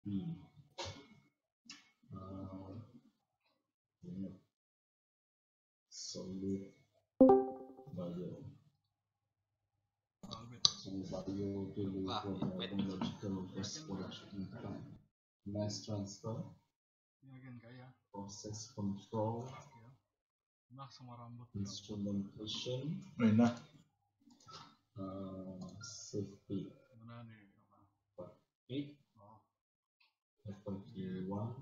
Solid bio. Bio to biological production time. Mass transfer. Process control. Instrumentation. Safety. FY1.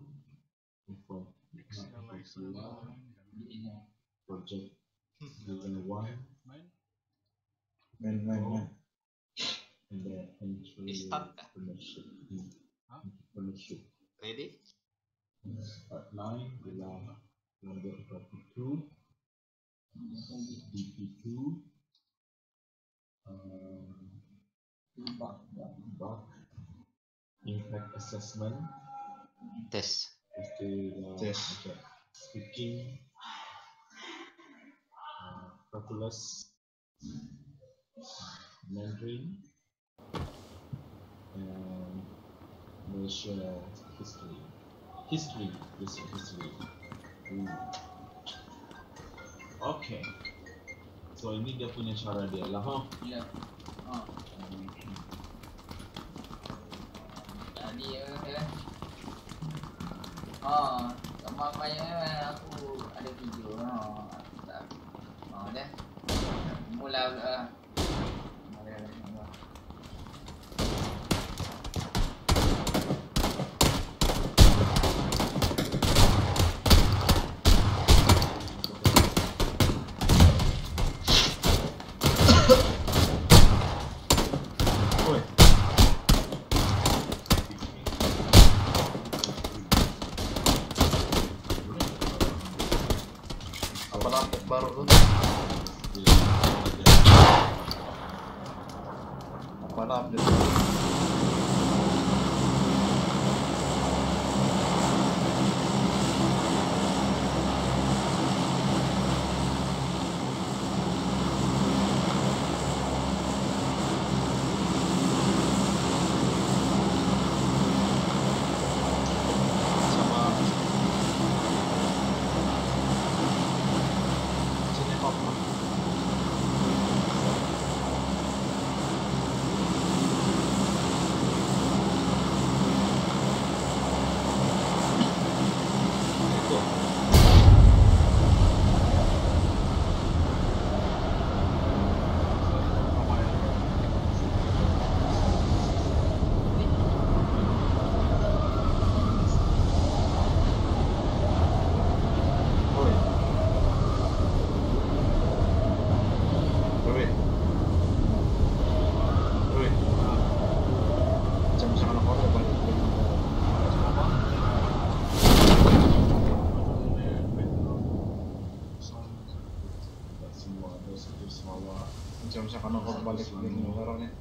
Project given 1 main and then entrepreneurship. Ready? Part 9 bilang number 42 DP2 bug impact assessment Test. Speaking calculus Mandarin and Malaysia history. Okay, so ini dia punya cara dia lah, Ya. Tadi ya. Sama saya aku ada video. Dah. Mula baru tuh. Apa update? Misalkan aku balik dari orangnya.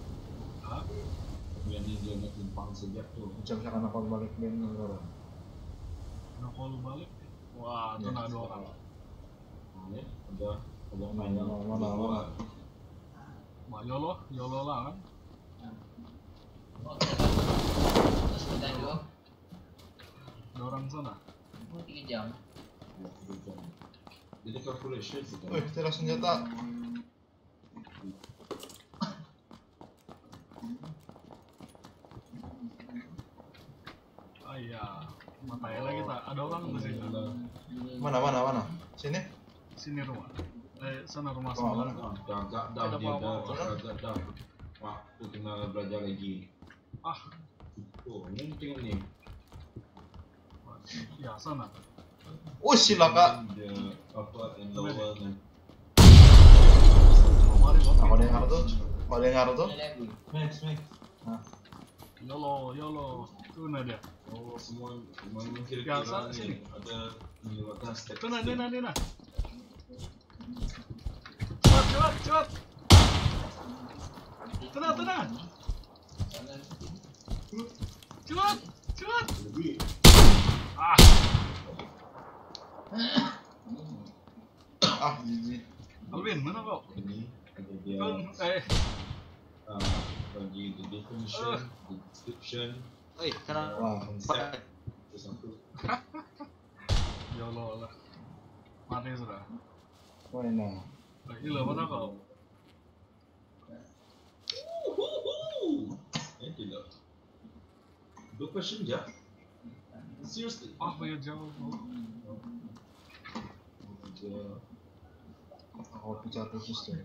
Yang dia nak timpang sejak tu. Misalkan aku balik dari orang. Kalau lu balik, wah itu ada orang. Ya, ada main mana. Mak Yolo lah kan. Sudah dulu. Ada orang sana. 3 jam. Jadi calculation sih. Wih, cara senjata. Iya, matanya lagi tak ada orang di sini. Mana? Sini rumah. Sana rumah mana? Dah. Waktu kena belajar lagi. Ini tengok ni. Ya sana. Oh silakan. Upper and lower kan. Apa dengar tuh? Max. Yolo. Tuh ada. Oh, semua kira-kira ni ada melewatkan step. Tuh nah. Cepat. Tenang. Cepat. Lebih. Jijik. Alvin, mana kau? Ini ada dia. Bagi the definition, the description, Kenapa? Wah, Konsep. Terus satu. YOLO lah. Mati sudah. mana? Gila, mana kau? Tidak. 2 question je. Seriously. Apa yang jauh? Aku bicara khusus tuh.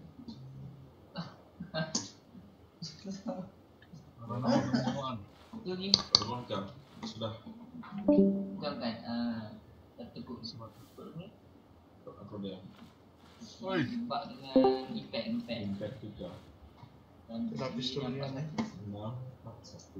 Karena nama pertemuan. Itu lagi. Ruang jam. Sudah. Bukan kan? Tertekuk Sebab. ni. Apa dia? Oi. Sebab dengan impact. Impact juga. Tapi story-nya nih. 6, 4, 1.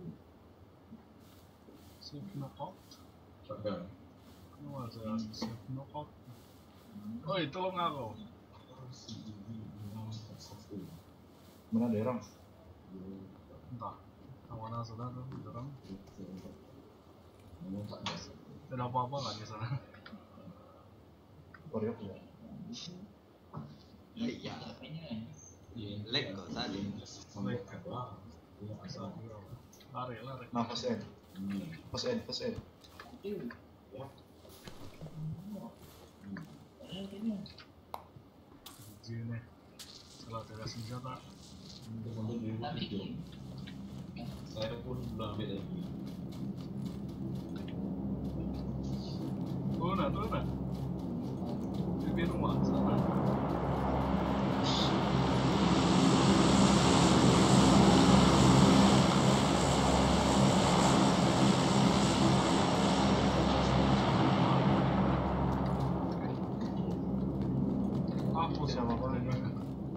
Safe knockout. Shotgun. Kenapa saya safe knockout? Oi, tolong aku. CDV 6, 4, 1. Mana ada orang? Entah. Mana sudah tuh, orang. Memang tak ada. Tidak apa-apa kan di sana. Korea ya. Iya. Leg kok tadi. Sampai apa? Dia asal. Lari. Nah, first aid. First aid. Sini. Salah tidak senjata. Untuk diri video. Saya pun belum ambil lagi. Tuh nah. Di rumah sana. Aku sama paling banyak.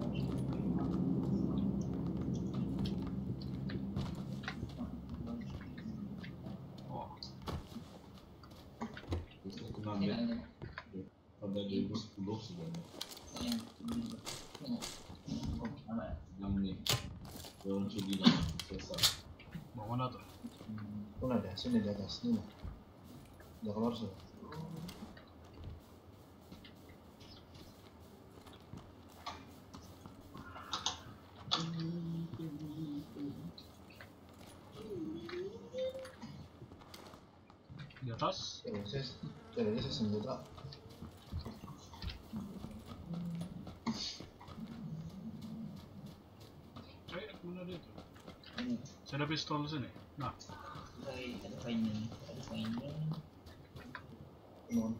Oh, Terus aku ambil pada 2010 sebenarnya. Yang ni. Orang curi dah selesai. mau mana tuh? Pun ada, sini di atas, nih. Udah keluar sudah. Di atas? Saya senjata. Mana dia tuh? Saya ada pistol sini. Nah, Ada poinnya. Cuman,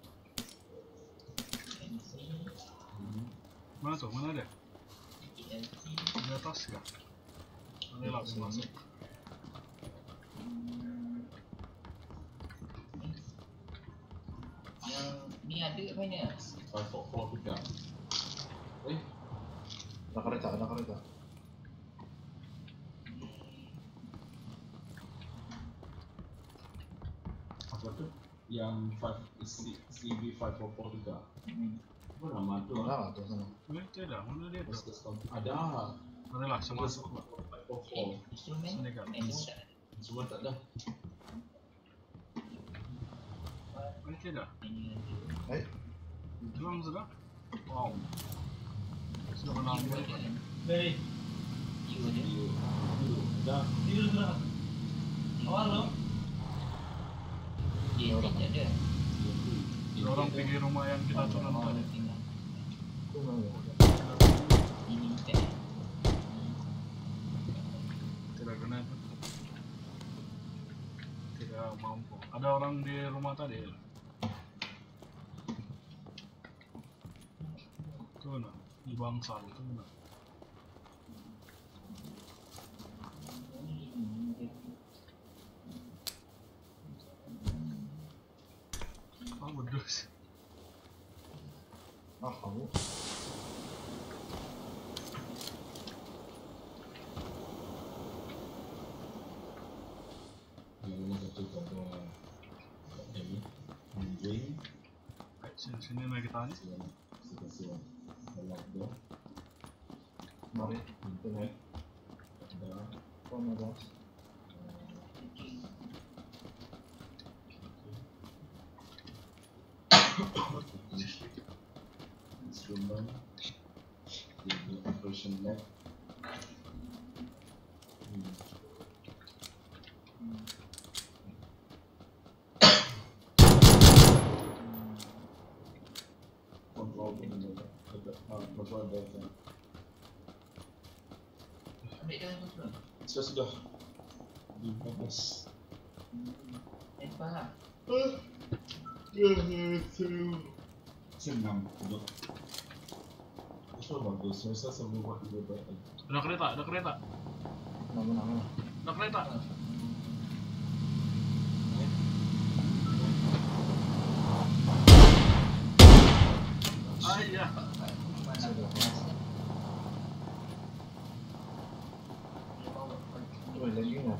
mana tuh? Mana dia? Di atas ya? Ini langsung masuk. Yang ni ada kat mana? 544 juga. ada kereta. Apa tu? Yang CB 544 juga. Apa nama tu? Mana tuh sana? Tidak, mana dia tuh? Ada. Mana langsung masuk. 544. Instrumen? Sini kan? Semua tak ada. Ini tidak. Eh, Hilang sudah? Wow. Sudah kenal dia. Dari Iu ada. Dah. Iu berapa? Awal lo? Dia tidak ada. Ada orang pergi rumah yang kita turun tadi. itu mana? Ini impact. Tidak kena itu. Tidak mampu. Ada orang di rumah tadi. Tuh nah, di bangsal tuh nah. Ah, bedus. Ah, kamu. Yang satu pada ini. Moving. Sini naik kita nih. Siapa Dalam tu. Mari, Internet. Ada. kamu ada. Instrument. The operation lab. Betul ada kan. Ambil dah betul. Sudah. 15. Nampak lah. Senang. Itu bagus. Saya rasa semua buat lebih baik lagi. Ada kereta, ada kereta. Nama-nama. Ada kereta. Ayah. Oh, lagi ni.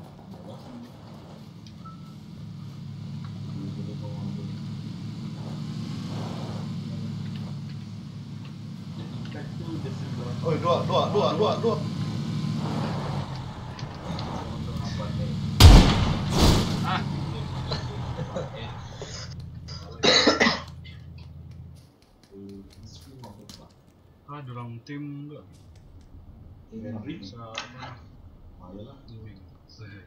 Oh, dua. Ah, ada orang tim tu. Sa Ayolah. Saya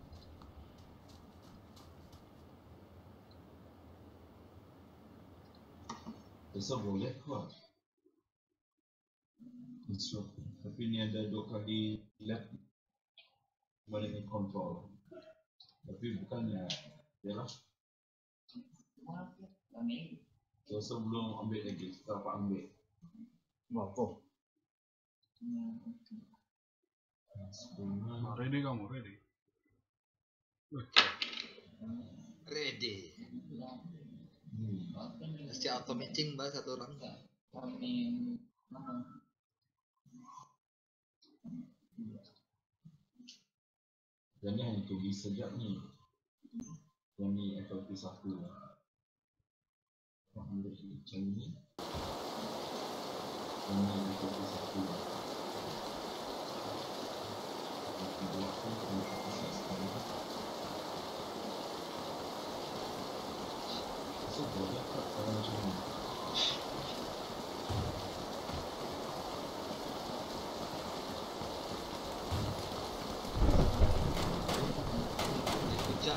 Besar boleh kuat. So, tapi ni ada 2 kali lap balik kontrol. Tapi bukannya, yalah. So sebelum ambil lagi, kita dapat ambil. Apa? ready kamu, ready. Ready. Mesti auto matching bah satu orang. Dan ni hanya tulis sejak ni. Yang ni FLP1 lah. Ambil macam ni. Yang ni FLP1 lah. Yang kedua tu FLP1 lah. So boleh tak kalau macam ni. Kejap.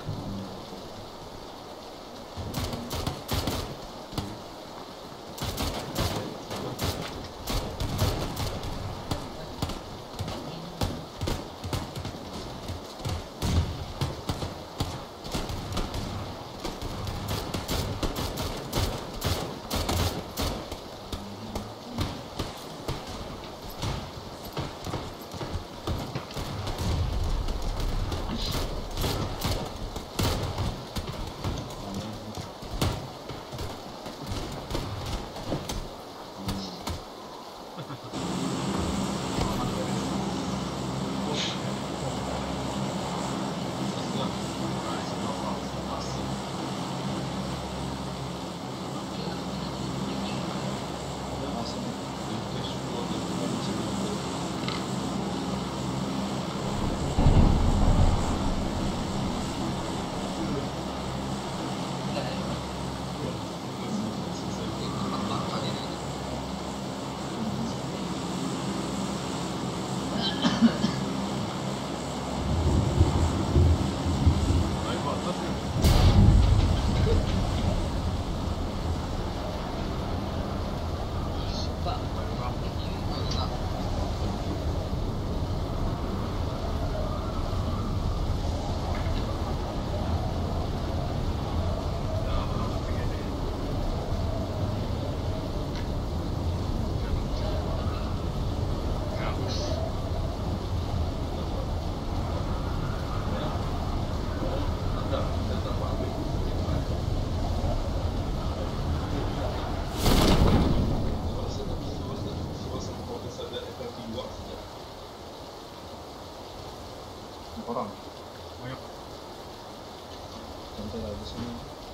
Orang. Banyak. Nanti lagi sini.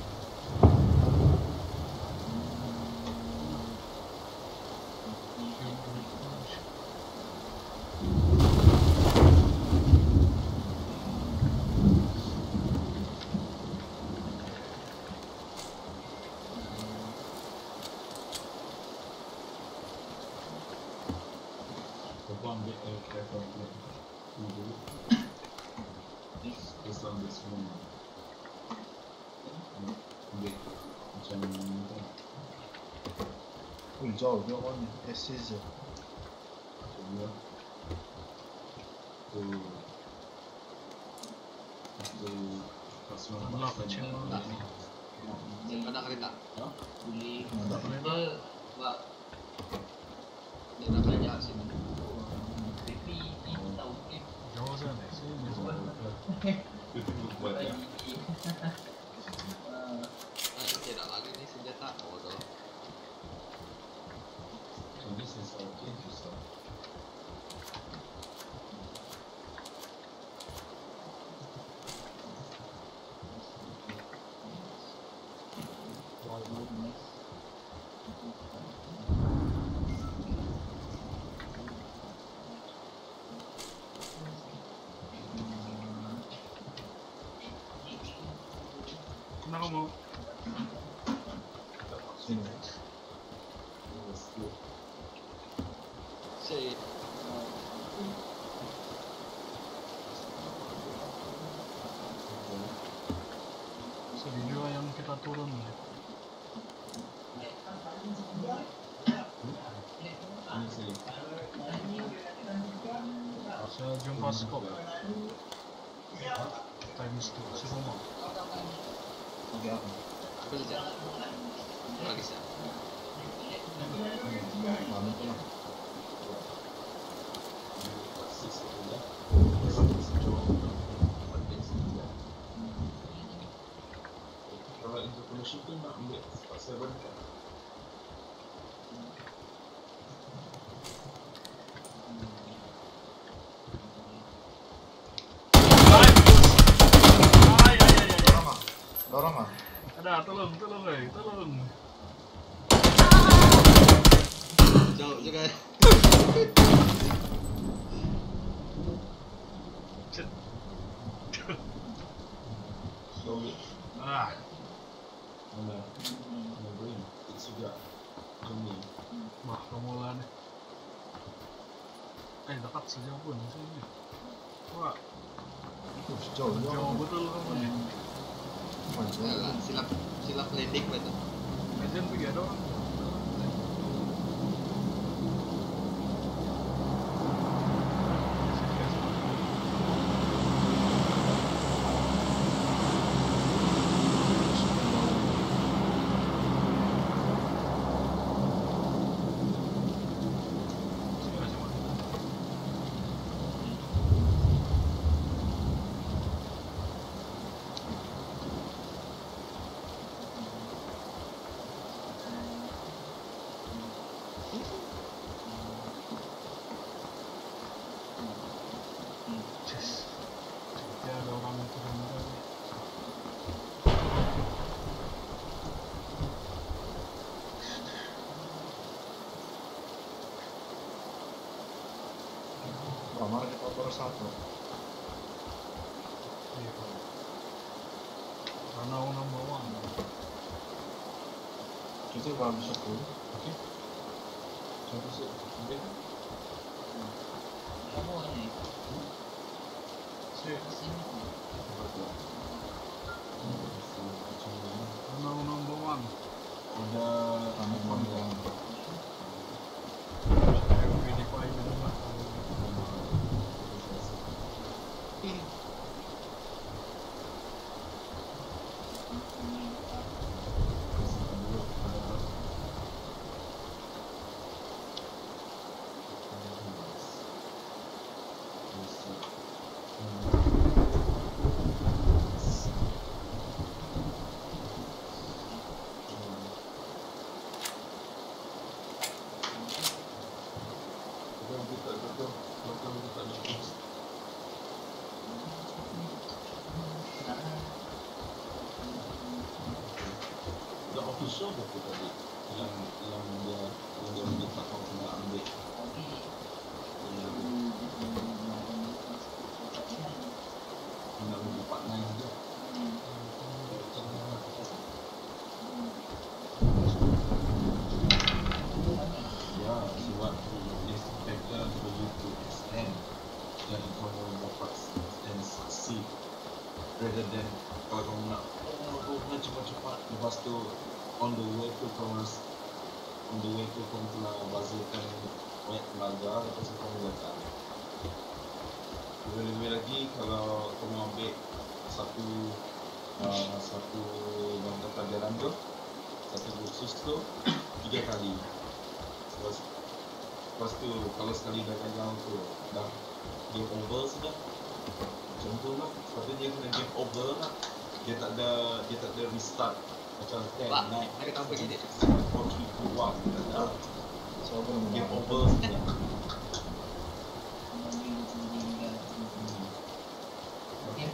Kau ambil aircraft dulu. This ambil semua. Ambil macam ni kan. jauh dia orang ni. SC je. Coba. Tu pasal Alah, kecil lah. Ada kereta. Boleh. Ada. Dia buat Dia nak kerja sini. tapi tahu ke Jauh sana. Sini. itu buat ya. Tidak lagi ni senjata. Oh tu. So this is our key to start. Kenapa mau? Sini. Saya Video yang kita turun ni. Ini sih. Saya jumpa skop. Times 2 si rumah. Bagi apa? ambil je. Bagi saya. Mana tu lah. Kalau information tu nak ambil pasal berapa? Dorong ah. Ada, tolong, tolong. Jauh juga. Cek. Slowly. Ah, Mana? Mana brain? It's juga. Macam ni. wah, kemulan ni. Dekat saja pun sini. Wah, Jauh dia jauh orang. betul kamu ni. Macam Yalah, silap landing betul. Legend pergi ada orang. Dia ada orang turun tadi. kamar kita baru satu. Iya. Karena orang bawah. Kita kalau bisa pun. Contoh sih. Ambil. kamu ni Si, sini karena orang bawah. Ada Kami yang Saya pilih kau ini rumah. The official buku tadi yang dia minta kau kena ambil yang kena ambil partner juga. Yeah, so what is better for you to extend dan kau dapat and succeed rather than kalau kau nak kau cepat-cepat lepas tu on the way tu kau harus on the way tu kau telah bazirkan banyak tenaga, lepas tu kau letak. Lebih-lebih lagi kalau kau mau ambil satu bangkai pelajaran tu, satu kursus tu 3 kali. Lepas tu kalau sekali dah gagal tu dah game over sudah. Macam tu lah. Sepatutnya kena game over lah. Dia tak ada restart. Macam Pak, naik ada kampung gini. 4, 3, 2, 1. Tak ada. So apa nama Game nama? over sudah. Okay.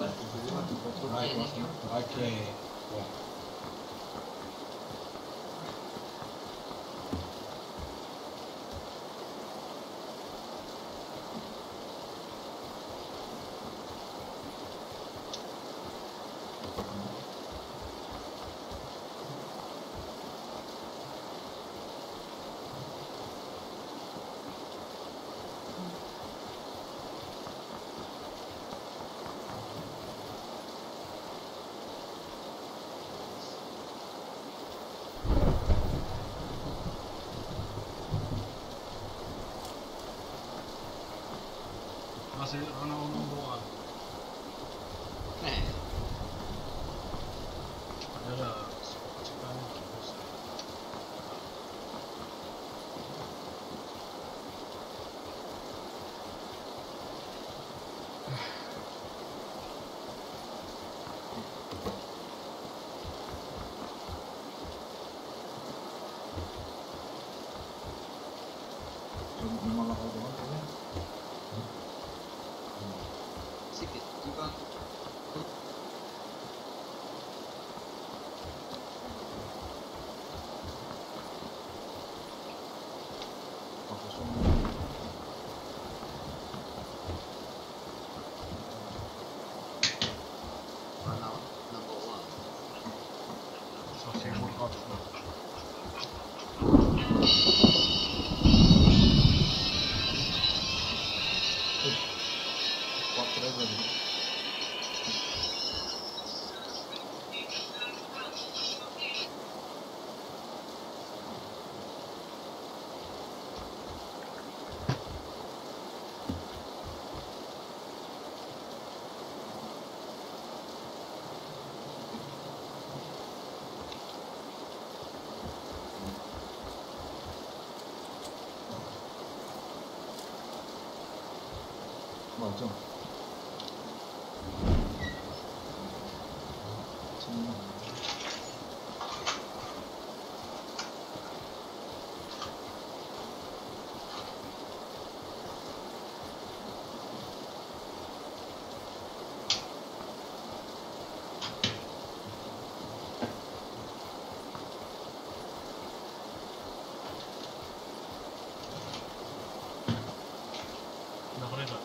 Okay. Yeah. Masih orang doa. Eh, Adalah cekan terus. Memang lah kalau doang kan. sikit juga. Kosong. Mana number one. Social workout. Kuat terus lagi. Macam. Sini. Dah boleh tak?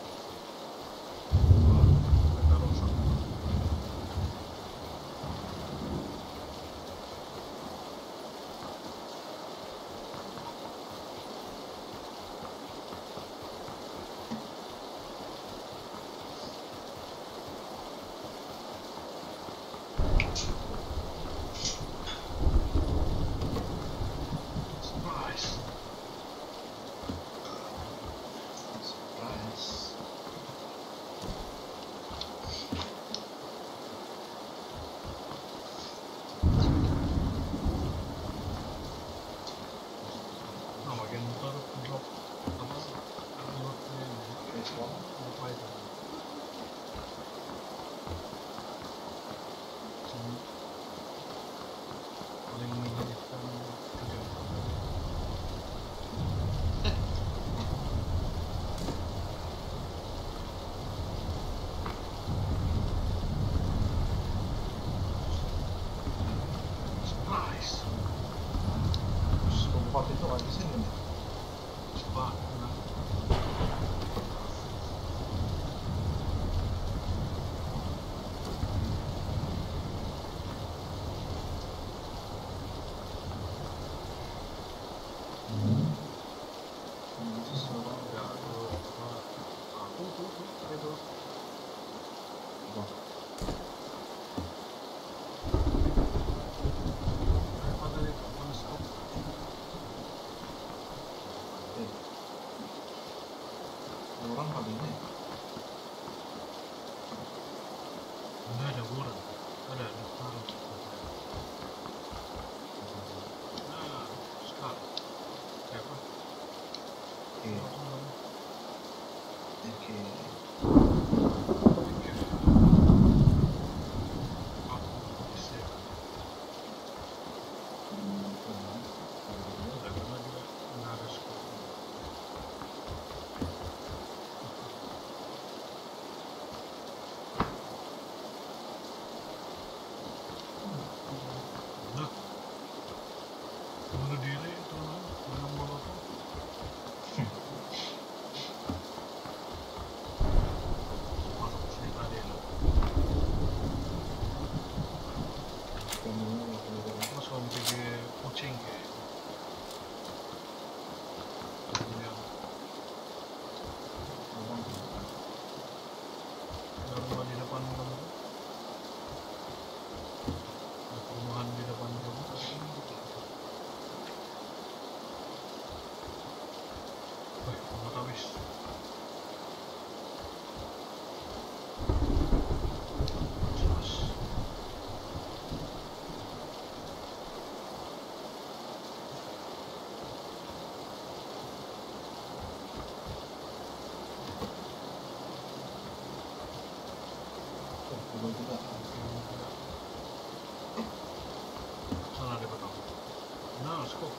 scope.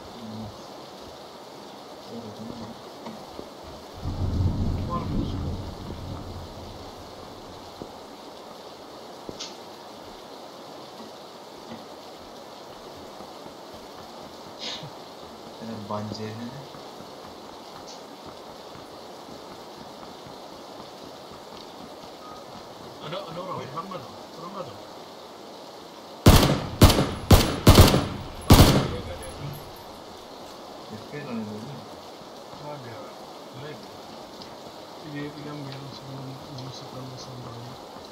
Varma scope. Ada banjirnya. Ada orang nggak tuh? Orang nggak tuh? Oke, lalu ini. Ada lag. Tiga ambil sebelum memasukkan sambalnya.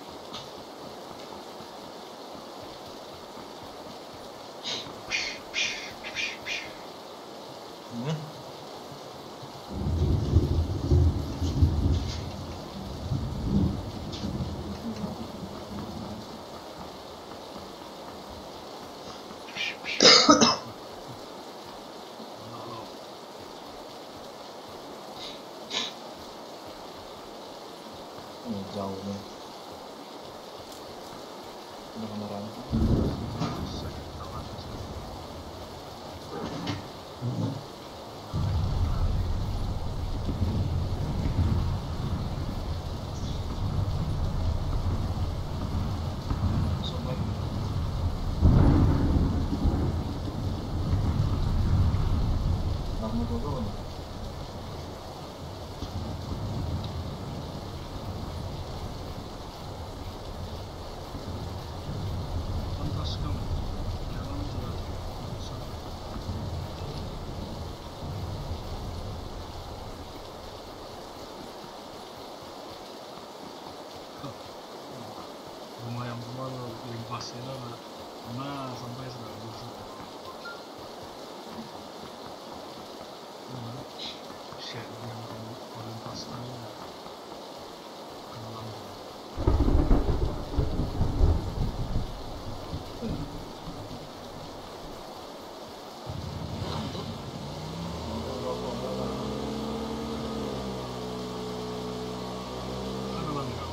Jauh nih. Udah beneran. Sakit tangan sih. Sobat. Kamu turun. Pantas kamu. Jalan jelas. Rumah yang kemarin limpasin lah. Nah, sampai sudah bisa. Shit, yang limpasan kena lampu. Kena lampu.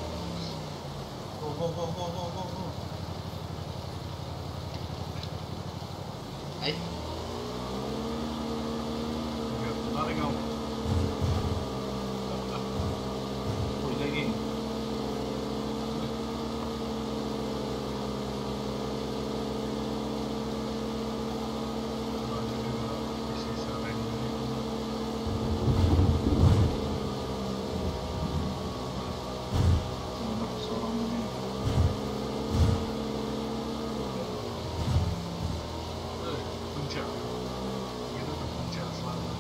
Ay, Lari kamu. Uy, lagi. Ada seorang ini. Puncak. Itu tuh puncak selalu.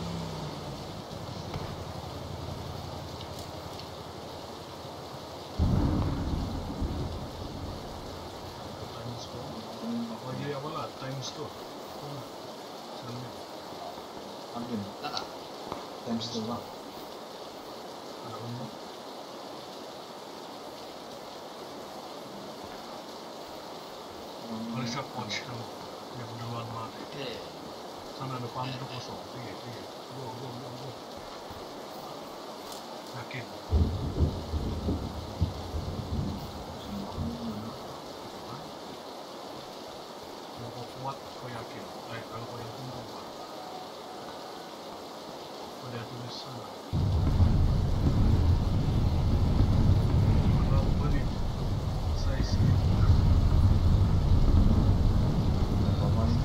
Times 4. Oh iya apa lah, times 2. Sana. Ambil. tak. Times 2 lah. Ada rumah. Malaysia coach kamu. Yang duluan mati. Okay. Sana depan itu kosong. Iya. Go. Yakin. Mau kau kuat, kau yakin. Kalau kau yakin, kau kuat. Kau dia tulis sana. Berapa menit? Saya sih. Apa ini?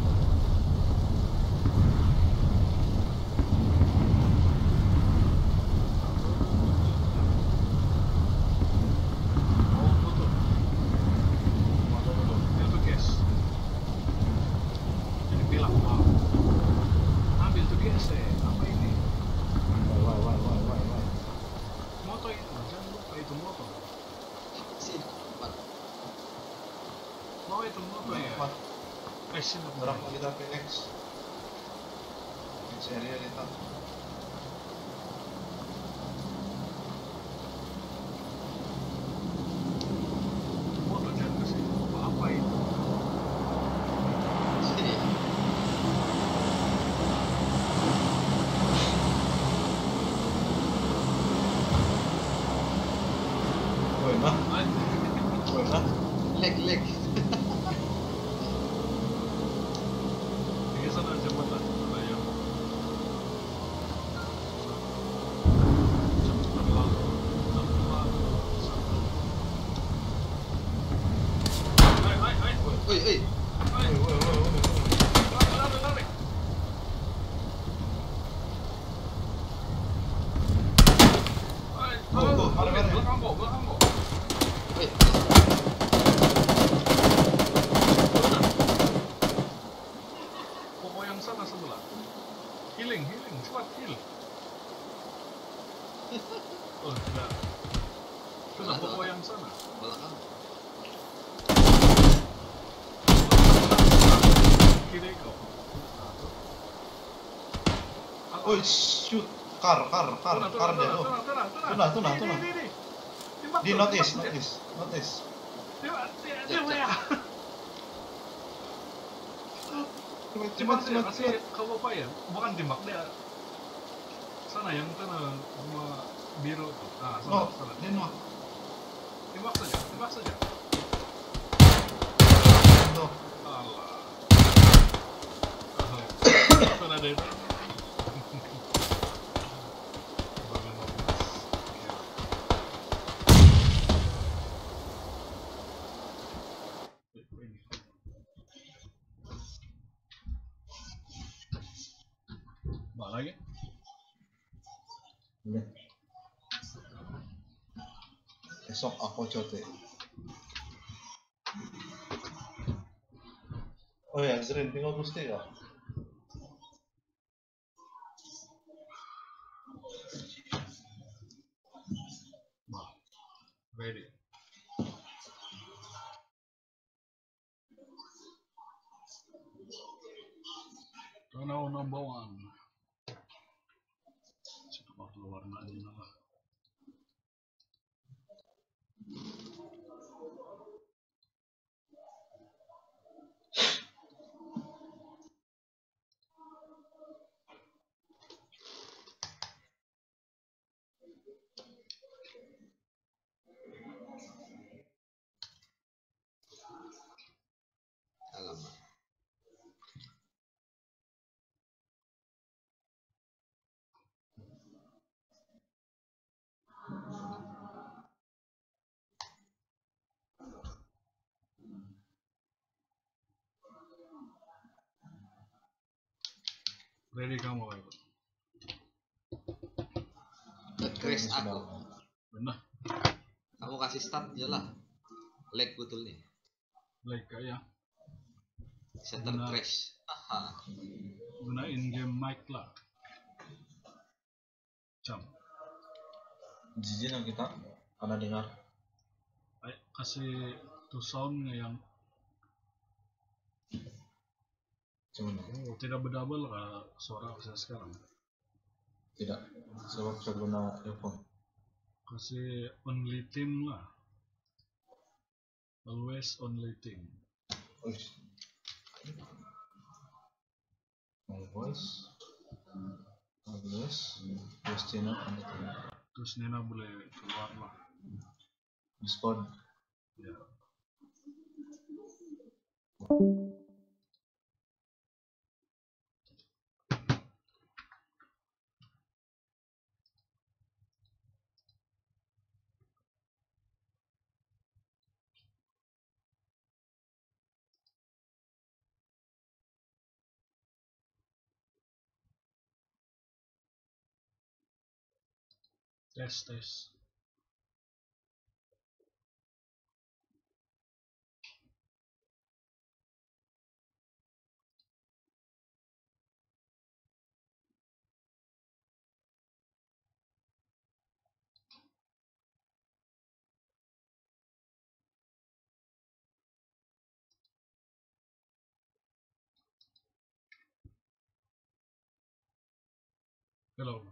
Oh, betul. Itu gas. Jadi bilang, wow. Ambil tuh gas apa ini? Why? Moto itu, jangan lupa itu moto. Sini, Pak. Mau itu moto ya? Apa? Sini Berapa kita ke next? Next area kita. moto jangan ke sini. Apa itu? Sini. Woi, nah. Leg. Di sana Oh shoot, car dia. Oh, tuna. Ini. Tembak Di tuh, notice. tembak dia. Dia ya. Tembak dia, kasih kau apa ya? Bukan tembak dia. Sana yang sana rumah biru tuh. Ah, sana. Dia no. Tembak saja. No. Allah. Sana ada itu. Bangun mobil. Balik lagi. Boleh. Esok aku cote. Oh ya, Zrin, tinggal gusti ya. Ready. Tunnel number 1. Situ waktu warnanya lah. Alamak. Ready kamu Pak? Crash aku. Benar. Kamu kasih start aja lah. Lag betul nih. Like kayak Center Benar. crash. Aha. gunain game mic lah. Cam. Jijik yang kita karena dengar. Ayo kasih to soundnya yang Cuman tidak berdouble suara saya sekarang. tidak. Sebab saya guna earphone. Kasih only team lah. Always only team. Uish. My voice. Always. Christina and the team. Terus Nena boleh keluar lah. Discord. Ya. Tes. Hello.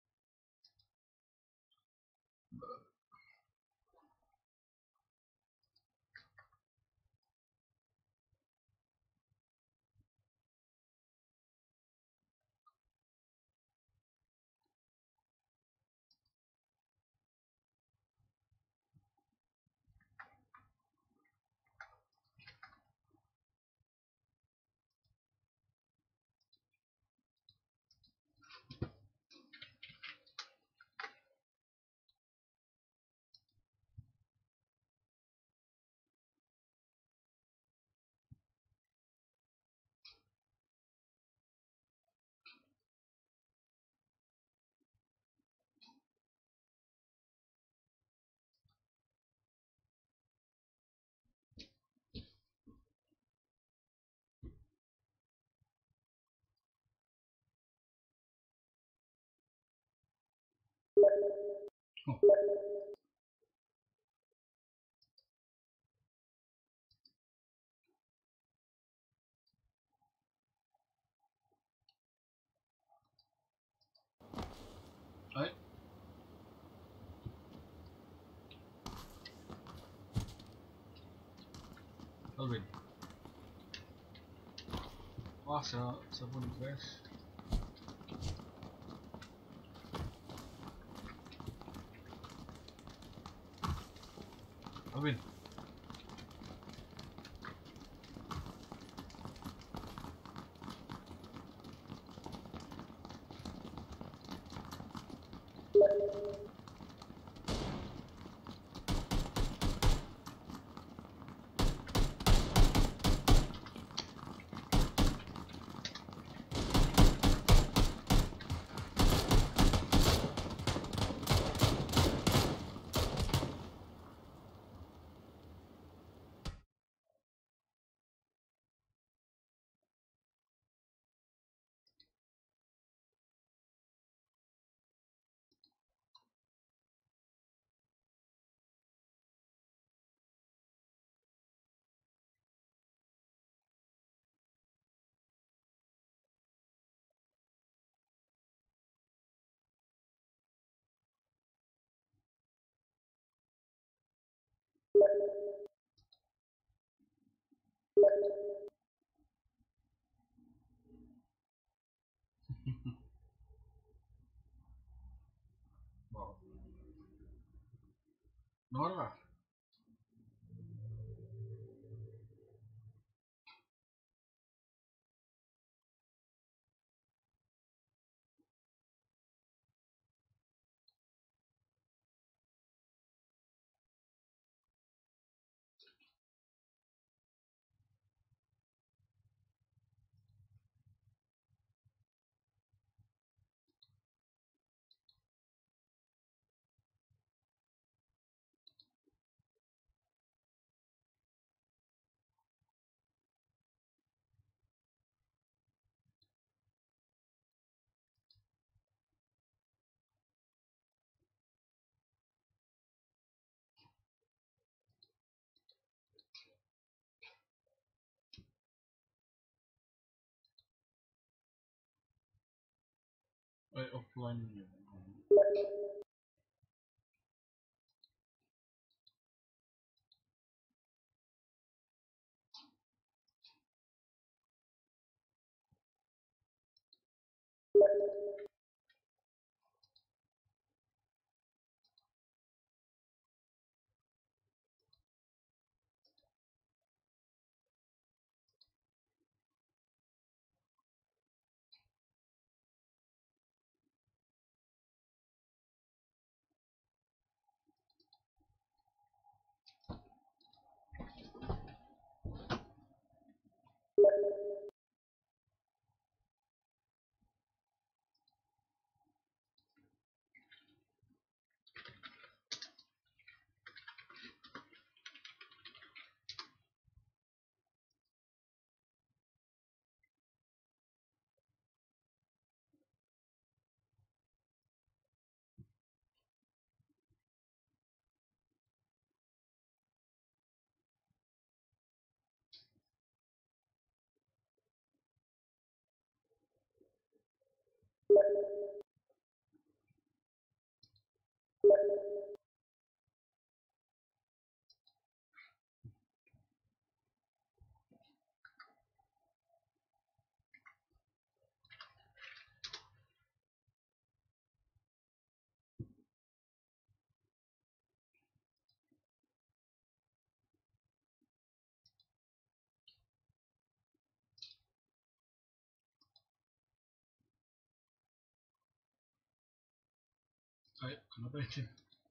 Oh. Wah, sabun guys. Alvin. Wow. Nora. Offline. Ay, kenapa ini?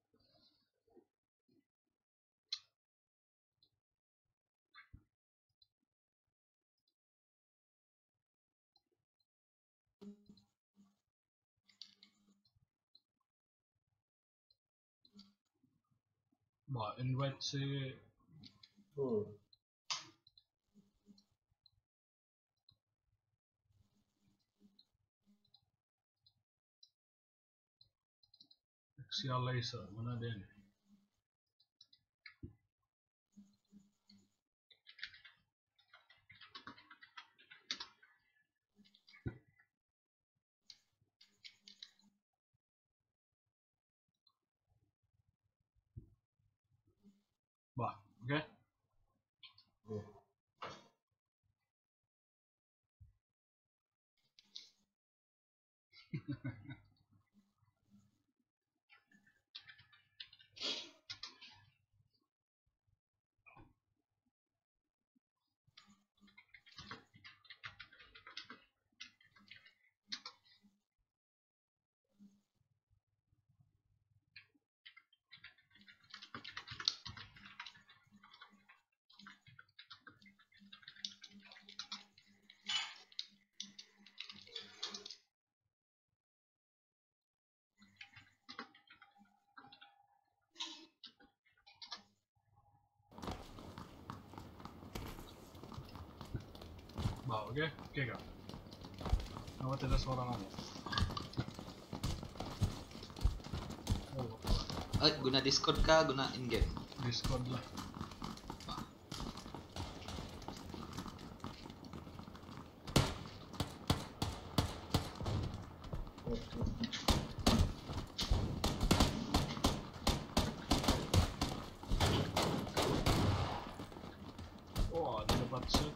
Bah, invite si Oh, si Alaisa, mana dia ni? Bah, okay? yeah. Bah, oke kak. Kenapa tidak suara kamu? Oh, Guna Discord kah? Guna in-game? Discord lah. Oh, ada dapat set.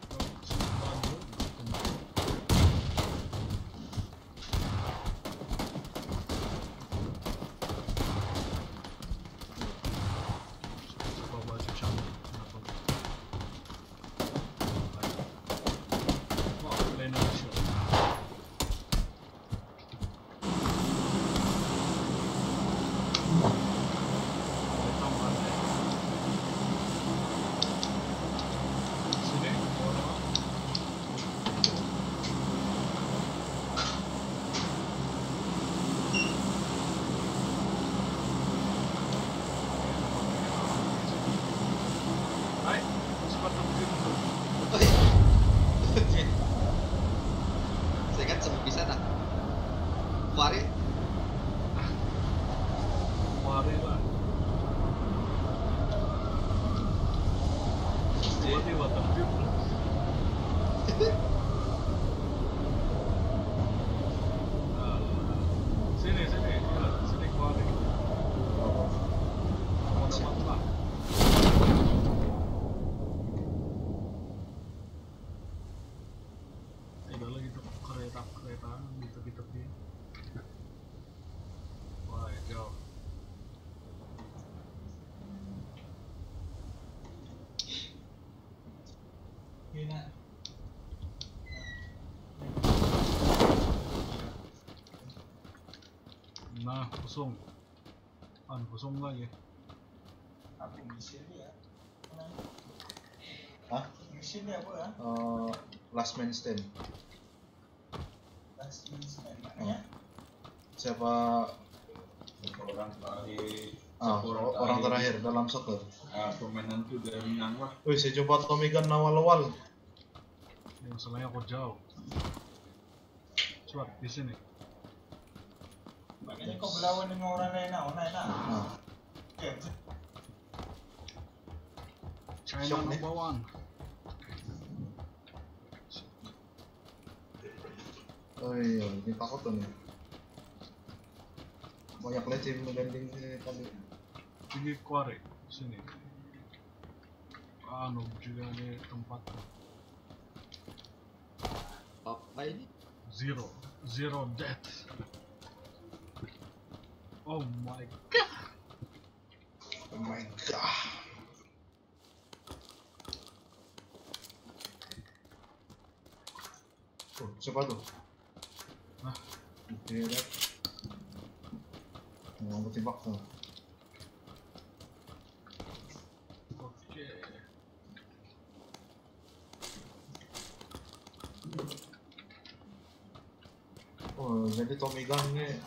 Saya kan semua bisa nak. Kuari. Kuari lah. Tiba-tiba tertiup. Sini, ya, sini kuari. Teman-teman. Ada lagi tuh kereta di tepi-tepi. Wah, jauh. Nah, kosong. Kosong lagi. Hah? Mission dia apa ya? Last man stand. Last mission Oh. maknanya. Siapa Orang terakhir. orang terakhir dalam soccer? Permainan itu udah menang lah. Wih, saya coba Tommy Gun awal-awal. Yang masalahnya aku jauh. Coba di sini. Maknanya kau berlawan dengan orang lain nak, online nak. Nah, Okay. China Shock nih. number one. oh iya, ini takut tuh nih. Banyak lecim landing sini tadi. Pergi kuari sini. Juga nih tempatnya. Apa ini? Zero death. Oh my god. Oh my god. Oh, siapa tuh? Hah? Oke, lihat. Mau ketembak tuh. Oke. Oh, jadi Tommy Gun ini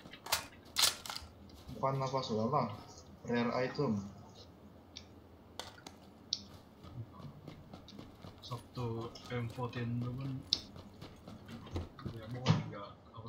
bukan apa salah, rare item. Satu M14 itu kan ya bukan enggak apa.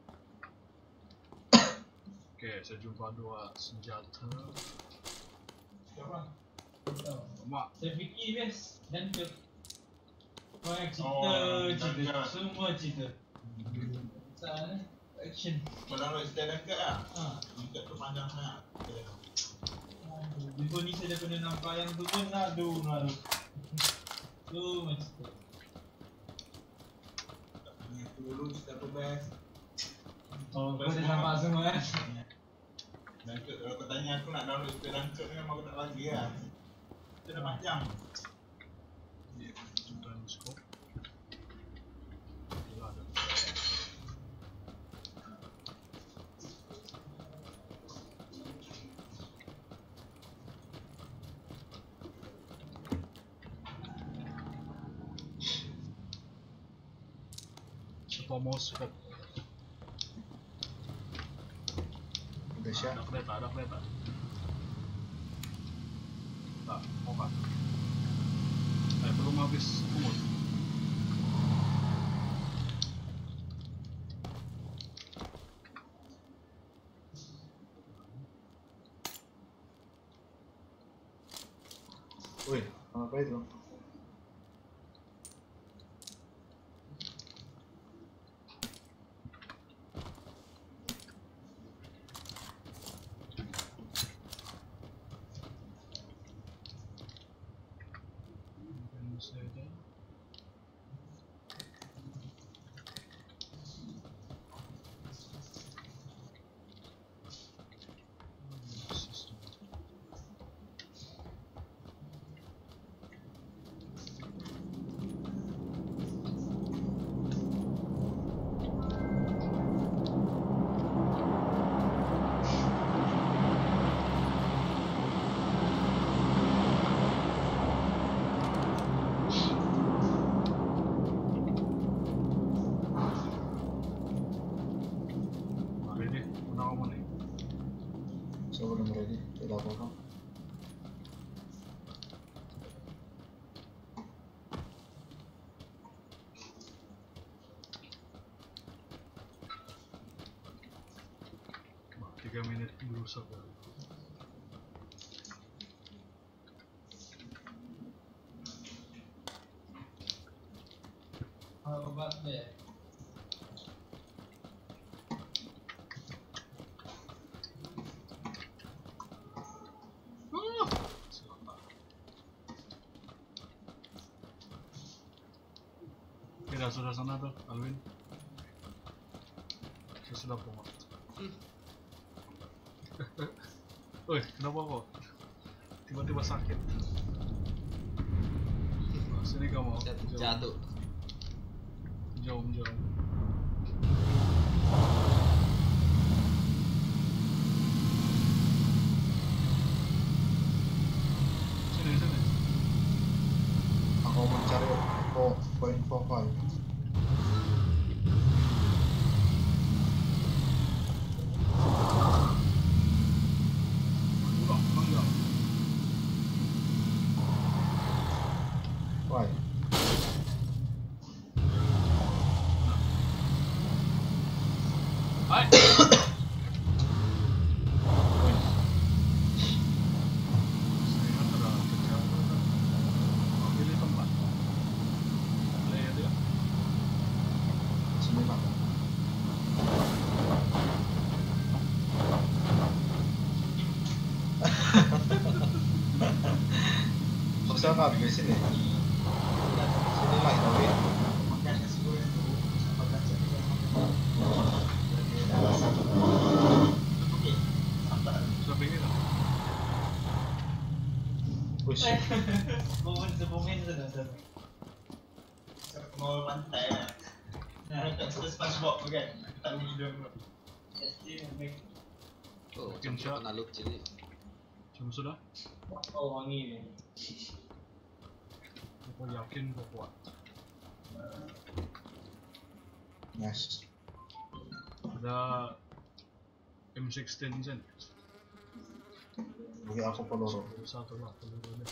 Oke, saya jumpa dua senjata. Siapa? Mak, Saya fikir best dan ke banyak Oh, cerita, dan semua cerita. Sana action. Kalau stand dekat lah. Ha. Dekat tu panjang sangat. Before ni saya dah pernah nampak yang tu pun aduh. Tu macam tu. Dulu kita tu best. Oh, gue sama semua. Dangkut, kalau kau tanya aku nak download IP Dangkut ni memang aku tak lagi ya. Itu dah panjang. Iya, contohnya scope. Gila ada. Apa mau scope? Udah siap. Ada kereta. Tak, mau kan? Belum habis umur. Wih, apa itu? Saya belum ready, tidak apa-apa. Bah, 3 menit berusaha. Kalau obat deh. Kita sudah sana tuh, Alvin. Saya sudah pomot. Woi, kenapa kok? Tiba-tiba sakit. Sini kamu. Jatuh. Jom. Sini. Aku mencari 4.45. Enggak. Why? Hai. Sini Pak. Bisa nggak di sini? Sini lah tapi. Makan nasi goreng dulu. Makan nasi goreng. Okey, sampai. Sudah pengen tak? Push. Sebungin sudah. Saya mau pantai ya. Nah, tak suka SpongeBob, okey. Tak boleh hidung dulu. Oh, Mungkin macam shot. kena loop sini. Cuma sudah. Oh, wangi ni. Aku yakin kau kuat. Nice. Ada M16 kan? Bagi aku peluru. Satu lah peluru ni.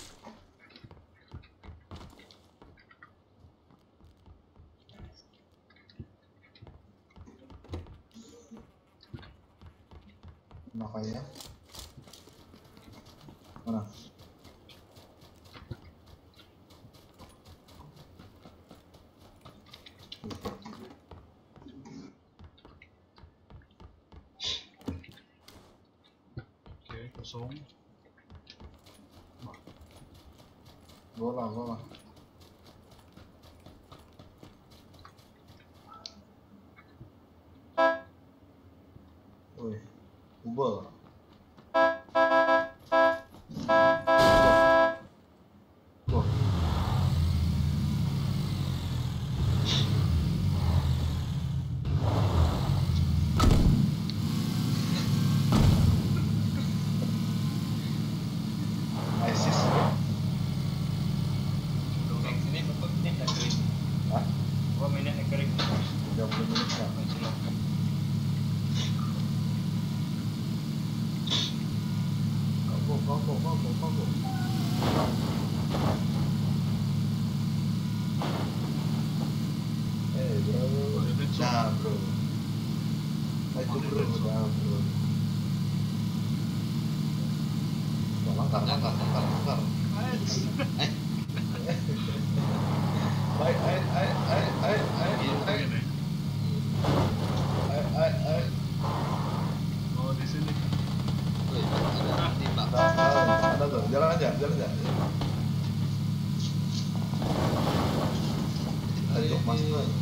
Mana kaya? Mana? Okey, kosong. Bola. Uber. Tuh. ISIS. Ini betul ini kering. Hah? 2 menit kering. 30 menit kan. Kau. Bro. Dah bro. Itu bro, dah bro. Langgar. Baik, Oh di sini. Wih, ada tembak. ada tuh, jalan aja. Ayo mas.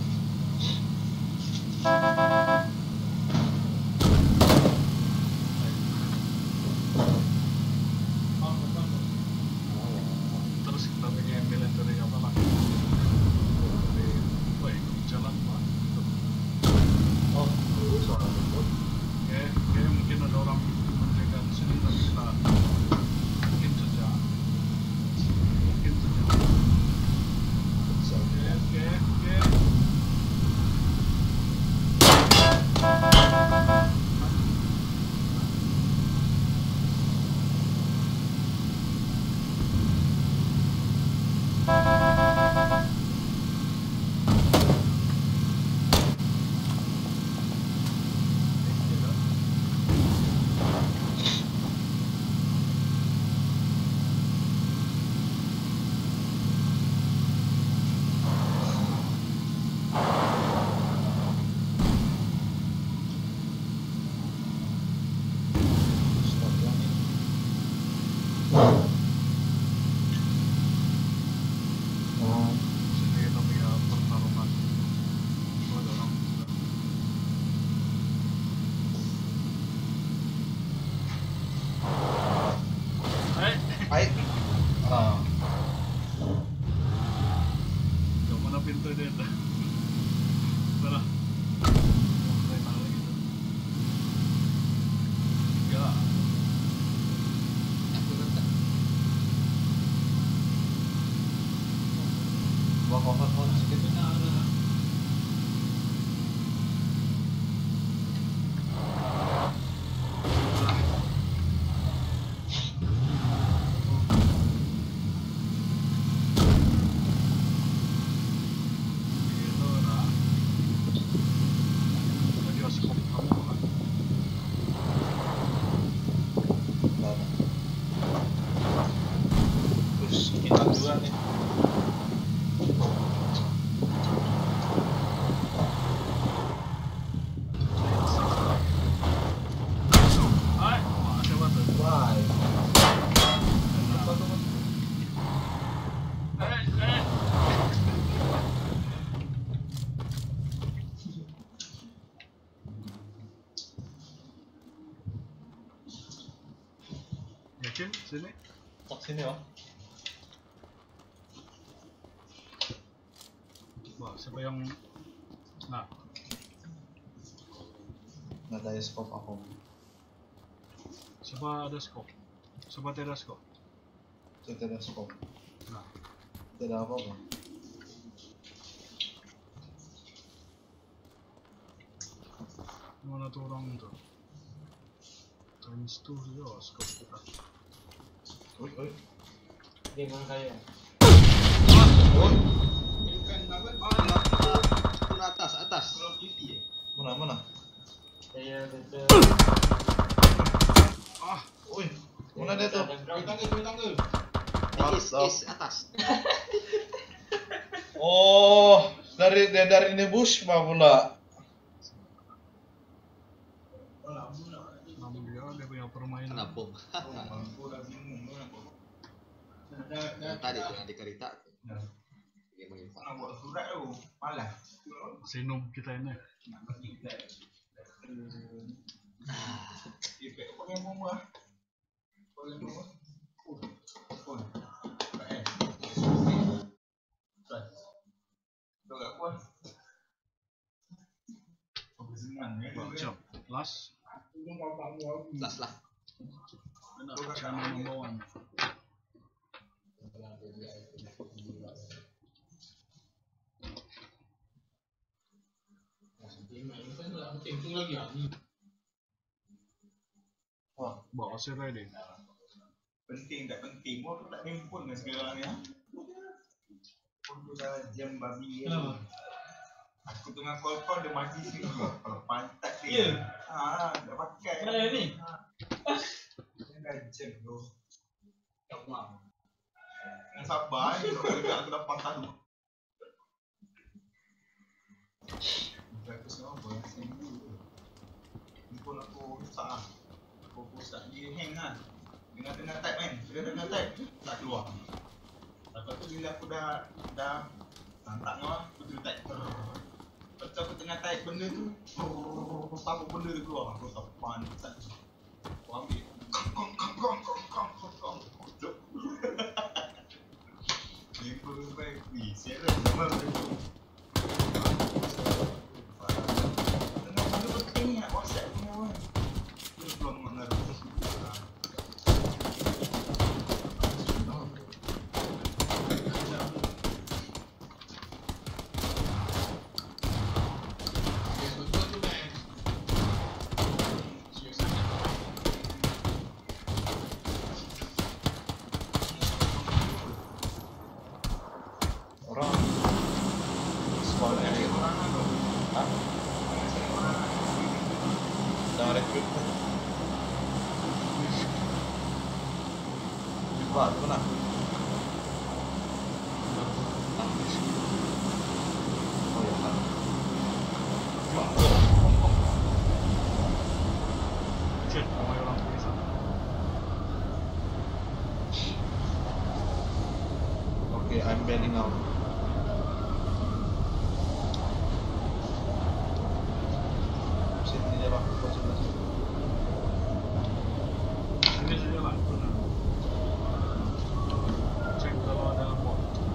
Terus kita pakai military apa lah? Woi, jalan pak. Oh, suara itu. Kayak mungkin ada orang menjaga di sini tapi kita mungkin saja. Oke. Sini kita punya pertarungan. Ada orang juga. Baik. Yang mana pintu dia dah? Salah. Lain lagi tu. 3. Aku rentak. Gua pohon sedikit. Gitu dah. Lagi skop kamu kan? Terus kita dua nih. Siapa tu? Wah. Yakin sini? Cok sini, Bang. Wah, siapa yang nah, Nggak ada skop aku. siapa ada skop? Siapa tidak skop? Tidak ada skop. Nah, Tidak apa-apa. mana tu orang tu? Times 2 saja skop kita. Oi. Dia memang saya. Ini bukan apa? Itu atas. Call of Duty ya? Mana? Saya betul. Oi. Mana dia tuh? Curi tangga. Is atas. Oh, dari ini bus pula. Oh, lampu nak. Namun dia punya permainan. Kena bom. Lampu dah bingung kenapa. Yang tadi tu yang di kereta. Dia menginfak. Nak buat surat tu. Malas. Sinum kita ini. Nak pergi kita. yang murah. Boleh murah. Tuh gak puas. Senang ya. Bacok. Last. Last lah. Jangan membawa. Wah, Bawa si ready. Penting tak penting, mau tak handphone kan sekarang ya. Pun dah jam babi ya. Kenapa? Aku tengah call dia mati sini. Kalau pantat Iya. dia. Dah pakai. Mana ni? Dah jam tu. Yang sabar, aku dah patah dulu. Aku semua boleh sini dulu. Ni pun aku rusak. Aku rusak dia hang kan. Dengan tengah type kan. Bila tengah type tak keluar. Lepas tu bila aku dah lantak kau, aku tu type. Lepas tu aku tengah type benda tu, apa benda tu keluar. Aku tak panik. Aku ambil. Kong. Dia pun baik. Wih, serius memang tu. Tengah benda penting ni WhatsApp punya kan. Dia belum mengaruh. orang sekolah ini dah rekrut juga tu nak oh ya kan Shit, ramai orang bisa. okay, I'm bailing out. Sini je bang, kau sebelah sini. Ini saja lah. Cek kalau ada bot.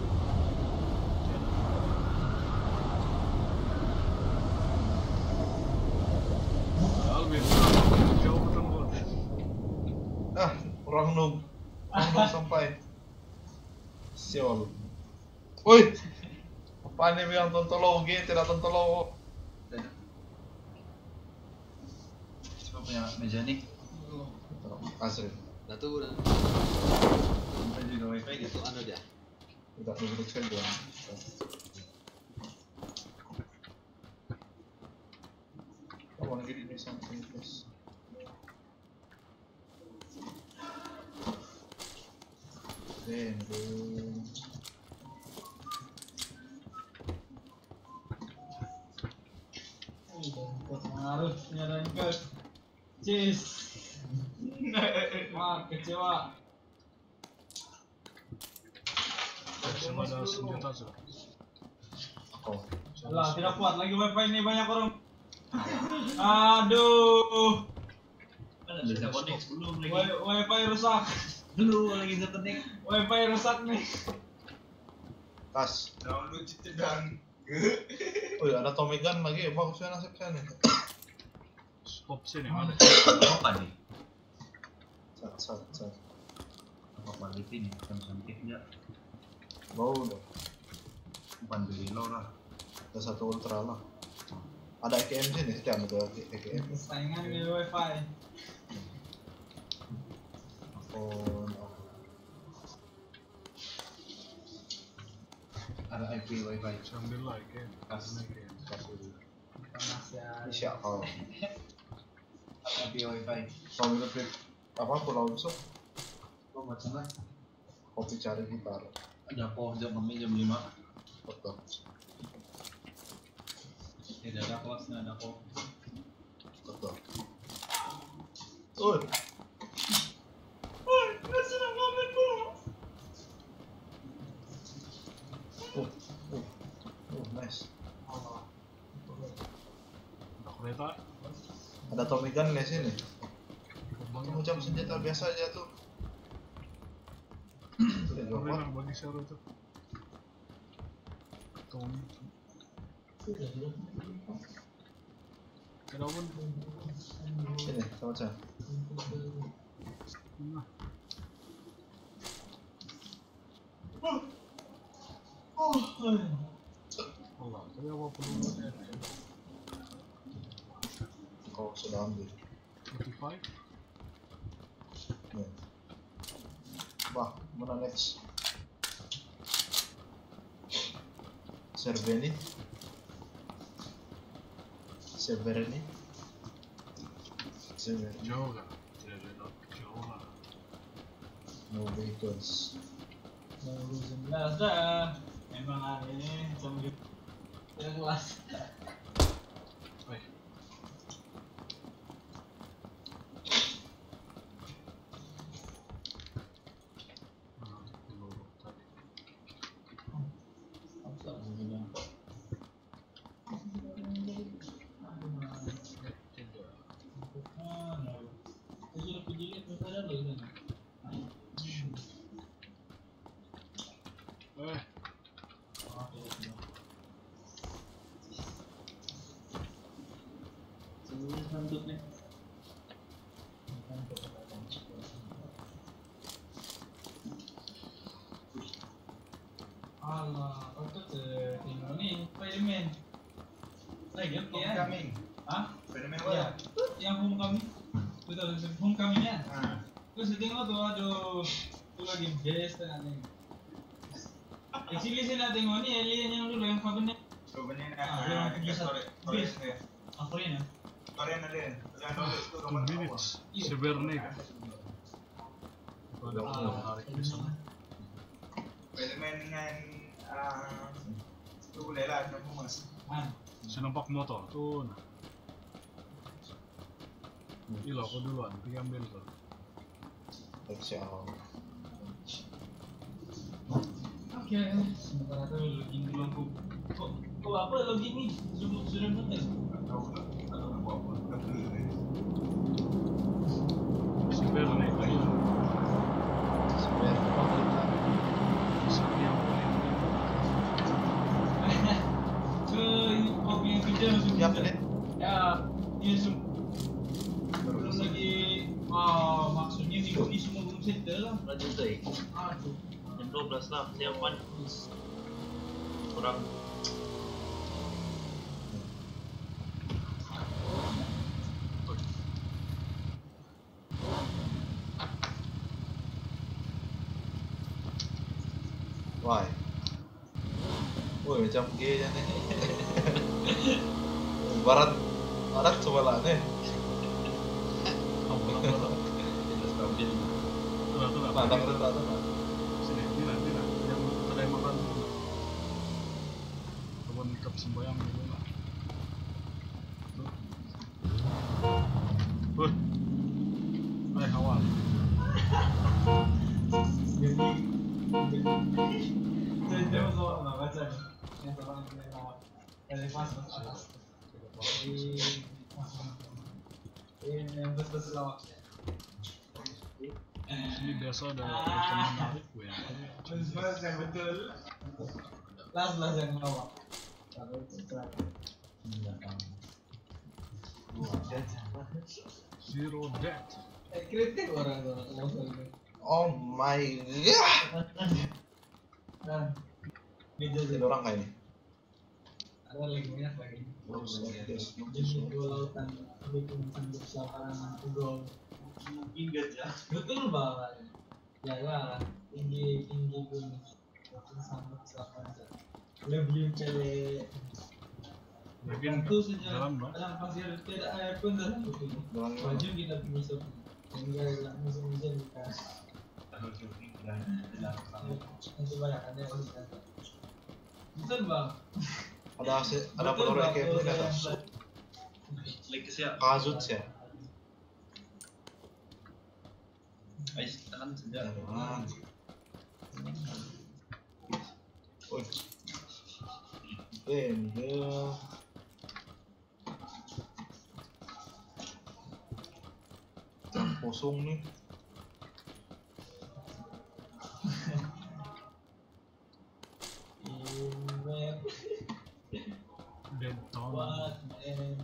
Alvin, jauh betul bot. Ah, orang noob sampai. Sial. Woi, apa ni bilang tontologi, tidak tontologi. Siapa punya meja ni? Asri. Dah tu dah. Sampai juga wifi Itu anu dia. Tidak memberikan dia. Oh, lagi di samping terus. Harus nyerangkat. Cheese. Wah, kecewa. Semua ada senjata tu. Oh, Alah, tidak kuat lagi wifi ini banyak orang. Aduh. Bisa connect belum lagi. Wifi rusak. Belum lagi bisa connect. Wifi rusak nih. tas. Download cedang. Oh, ada Tommy Gun lagi. Bagusnya nasib saya nih. Stop sini ada. Apa nih? Sat. Apa quality nih? Cantik enggak? Bau dong. Bukan beli lo lah. Ada satu ultra lah. Ada EKM sini, setiap ada EKM. Saingan di wifi. Phone. Ada IP wifi. Sambil like ya. Kas. Panas ya. Siap kau. IP wifi. Kau minum apa pulau besok? Kok macam mana? Kopi cari gitar. Ada kok jam 5. Betul. Tidak ada kelasnya, ada kok. Betul. Oi. Nice. Ada kereta. Ada Tommy Gun di sini. Kamu jam senjata biasa aja tuh. Sudah Oke jawab. lah bagi Sero itu. Tony. Kenapa? Sini, sama saya. Nah, Allah, saya apa perlu Kau sudah ambil. 45? Ya. Wah, mana next? Severny. Severny. Jauh lah. Jauh lah. No vehicles. Mau 19 dah. Emang hari ini sama gitu. Yang kelas. Woi. Peluru tadi. Tidak. Allah, kau tuh tengok ni Spiderman. Lagi oke ya? Homecoming. Hah? Spiderman Ya, apa? yang Homecoming. Betul, Homecoming ya. Ah. Terus saya tengok tuh, aduh, tu lagi best kan ni. Actually saya nak tengok ni alien yang dulu yang Covenant. Sebenarnya Ah, dekat bisa. storage dia. Apa ni? Korean ada. Jangan download tu 2 minutes. Severny. Ada menarik di sana. Spiderman dengan tu boleh lah Transformers. Man, Senampak motor tuh. Nah. Ilo aku duluan, pergi ambil tuh. Next ya. oke. Sementara tu login dulu aku. Kok apa login ni? Sudah notice. Tak tahu lah. Tak tahu nak buat apa. Tak tahu ni. Severny lagi. Severny. Seperti yang paling. So, ini kopi yang kerja masuk Ya, Pelit. Ya, dia semua. Belum lagi, maksudnya minggu ni semua belum settle lah. Lanjut deh. Aduh. Jam 12 lah, siapan kurang. Why? Woi, macam gay nya nih. Barat coba lah nih. Kita stabil. Tuh. Padang rendah tuh. Sini, Dina. Yang ada yang makan. Kawan ikut sembayang dulu lah. Tuh. Awal. Jadi, saya mau baca ni. Yang pertama saya nak dari masuk. Ini yang betul lawak. Ini biasa ada macam menarik gue ya. Mas yang betul. Last yang lawak. Kalau itu terakhir. Zero death. Kritik orang tu. Oh my god. Nah, meja Ini orang kayak ini. ada lagi banyak lagi. Jadi dua lautan pendukung sambil karangan Google. Mungkin gajah. Betul banget. Ya lah, tinggi gunung. Sambil selatan. Lebih cewek. Mungkin Itu saja. jalan bang. Dalam pasir tidak air pun dah betul. Baju kita pergi sob. Tinggal musim-musim kita. Nanti banyak ada yang kita. Betul bang. Ada peluru kayak itu di atas. Lagi siap. Kazut ya. Ayo tahan saja. Jangan. Woi. Bendel. kosong nih. Dead town. What man?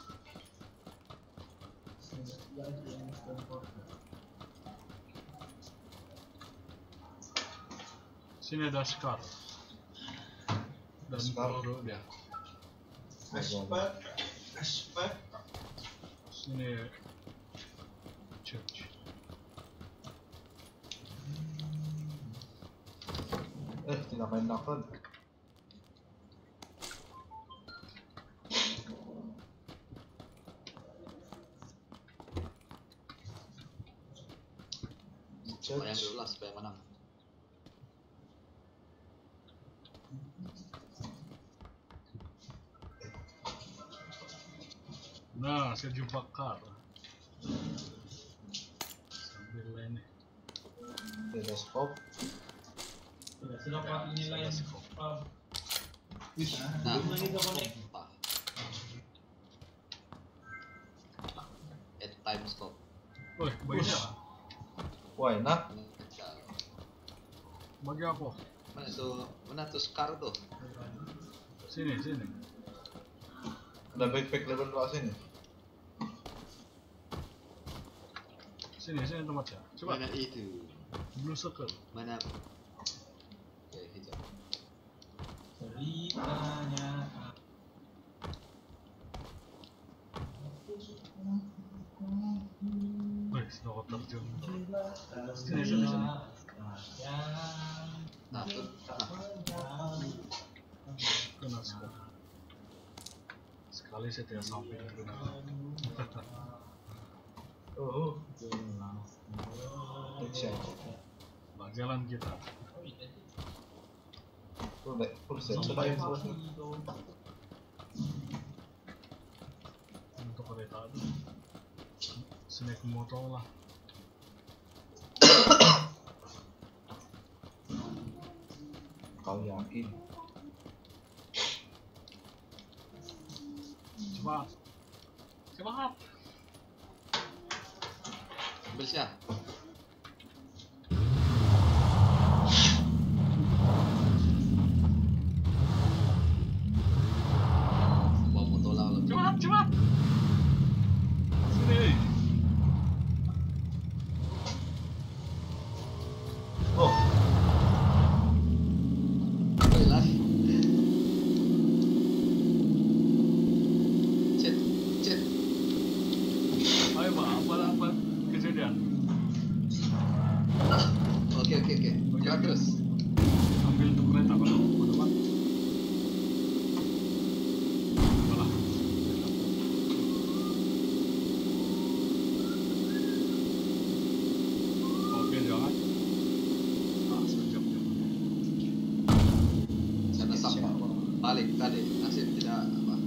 Sini ada Scar. Dan Scar. peluru dia. Aspek. Sini church. Tidak main dapat. Bayang dulu lah supaya menang. Nah, saya jumpa Car. Sambil ini. Teleskop. Sudah pak nilai. Nah, Belum lagi connect. entah. At time stop. Woi, bagi siapa? Wah enak. Bagi apa? Mana tuh Scar tuh? Sini. Ada backpack level 2 sini. Sini tempat saya. Coba. Mana itu? Blue circle. Mana? Oke, hijau. Ceritanya. Wih, sudah terjun. Sini. Nah, tuh. Kena sekali. Sekali saya tidak sampai di sana. Oh. Headshot. Nah, jalan kita. Full set sudah yang selesai. Untuk kereta itu. Snack motor lah. Kau yakin? Cepat. Ambil siap. Bawa motor lah lo. Cepat. Sini. Oh, Baiklah. Cet. Ayo, Pak. Apa kejadian? Oke. Jalan terus. Ambil untuk kereta kalau mau depan. Alah. Oke, jangan. Sekejap. Sana sama. Balik tadi. Nasib tidak apa.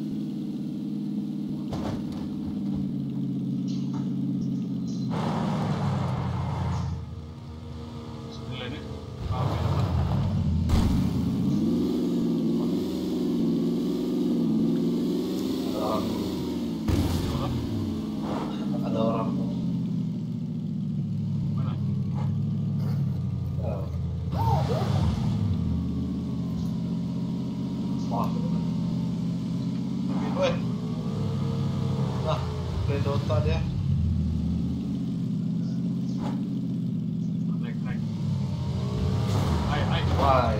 Sembilan ini. Kami depan. ada orang. Mana? Wah. Weh. Nah, play Dota dia. Naik. Ay. Wah.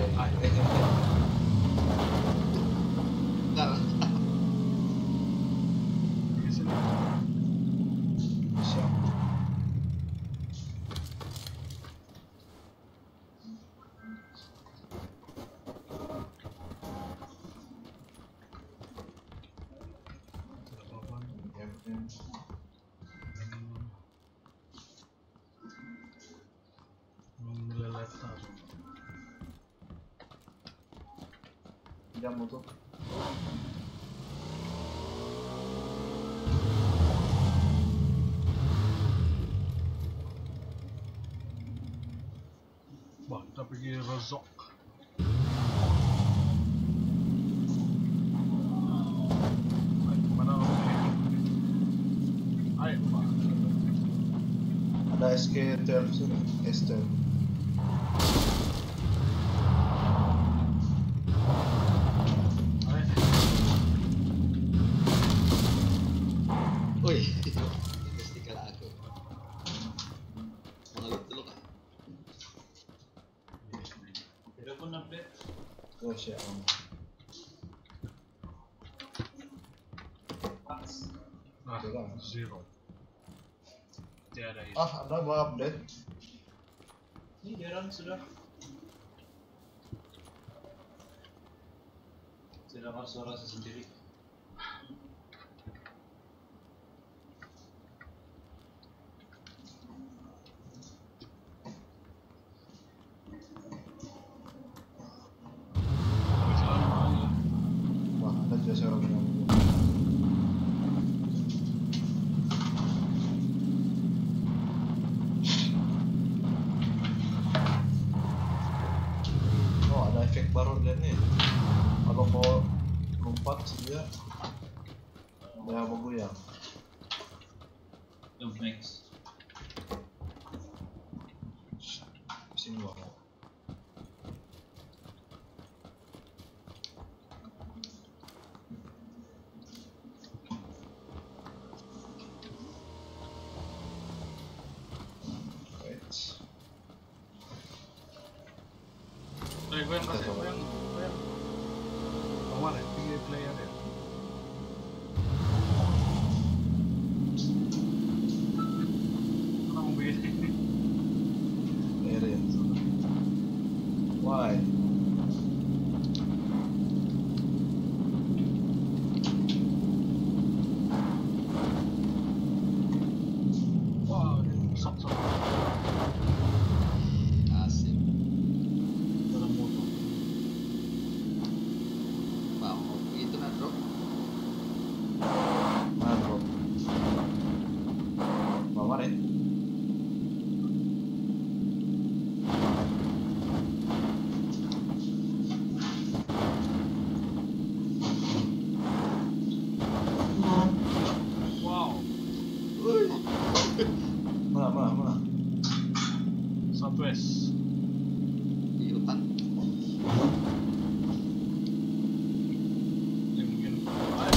Bentar. Di sini. Siap. Tidak apa-apa. Meleletar. Jam untuk. Wah, kita pergi Rozok. Ayo, mana orang ini? Ayo, Pak. SK12 sini, S12. Wih, investigasi aku. Mengalut dulu kah? Tidak pun update. Oh siap. Nah, Kurang. zero. Tiada itu. Ada mau update. Ini jarang sudah. Saya dengar suara saya sendiri. Wah, ada jasa orang yang oh, ada efek baru dan nih. Kalau kau lompat dia bergoyang. Don't mix. Sini bang. Gue yang kasih, gue yang Omar ya, 3 player ya. Kenapa mau begini? Area. Why? Wah, sok-sok Asik. dalam motor. Wow, begitu nah bro. Mana bro? Mama deh. Wow, Mana? Southwest. Di hutan. Yang mungkin. Ayo.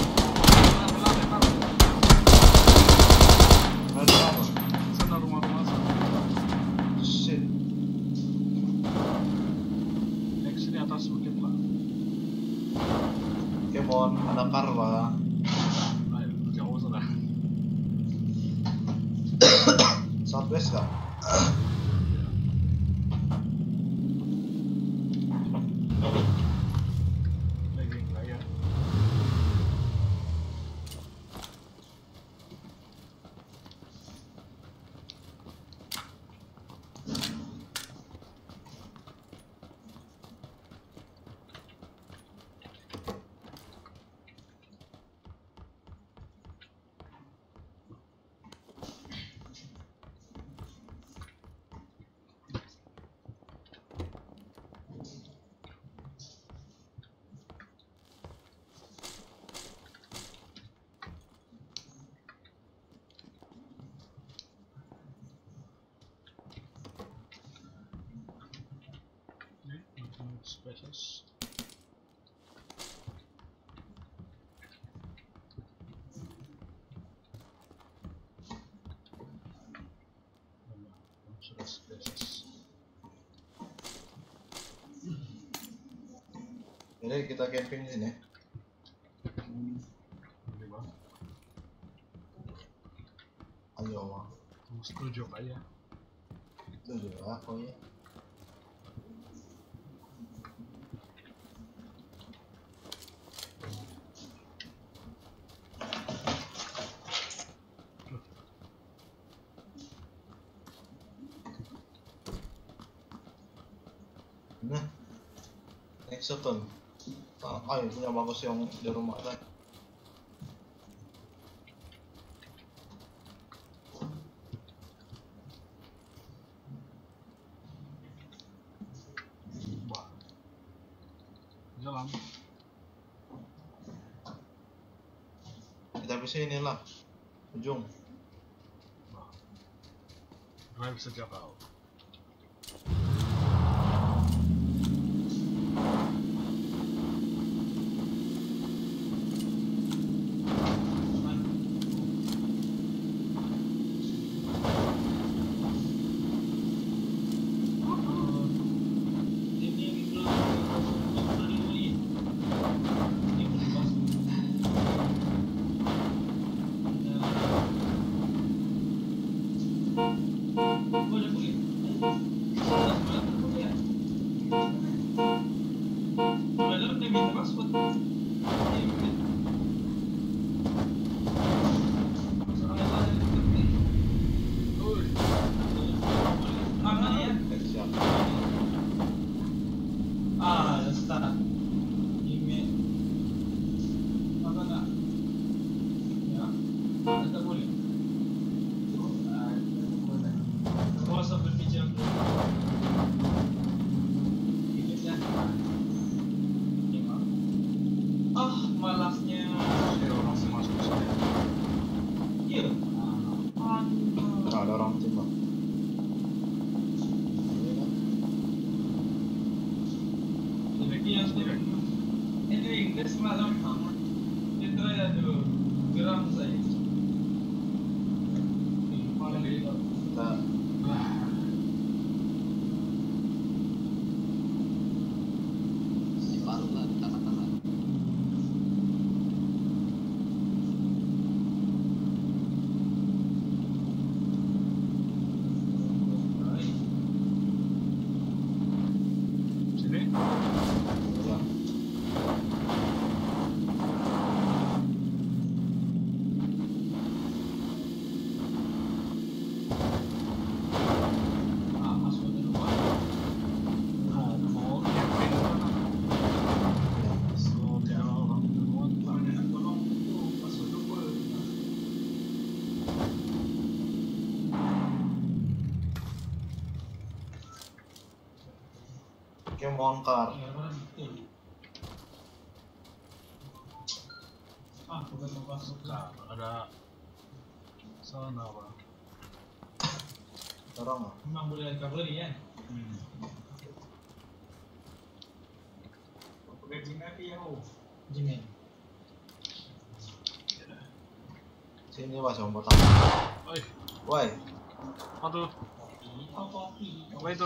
Ada apa? Sana rumah-rumah sana. Shit. Next ini atas bukit lah. Kemon, ada kar bang. Ayo, jauh sudah. Southwest kah? Lagi enggak ya? Ini nothing spaces. Sudah spaces. Jadi kita camping di sini. Boleh bang. Ayo bang. Kamu setuju aja. Itu juga aku ya. Nah, next ton. Ayo punya bagus yang di rumah kan. Wah. Jalan. Kita bisa inilah ujung. Wah. Drive saja kau. Kayak bongkar. Nah, ada sana apa? Dorong nggak? Memang boleh cover ya. Jimmy. Sini mas, om potong. Oi, Woi, apa tuh? Kopi. Apa itu?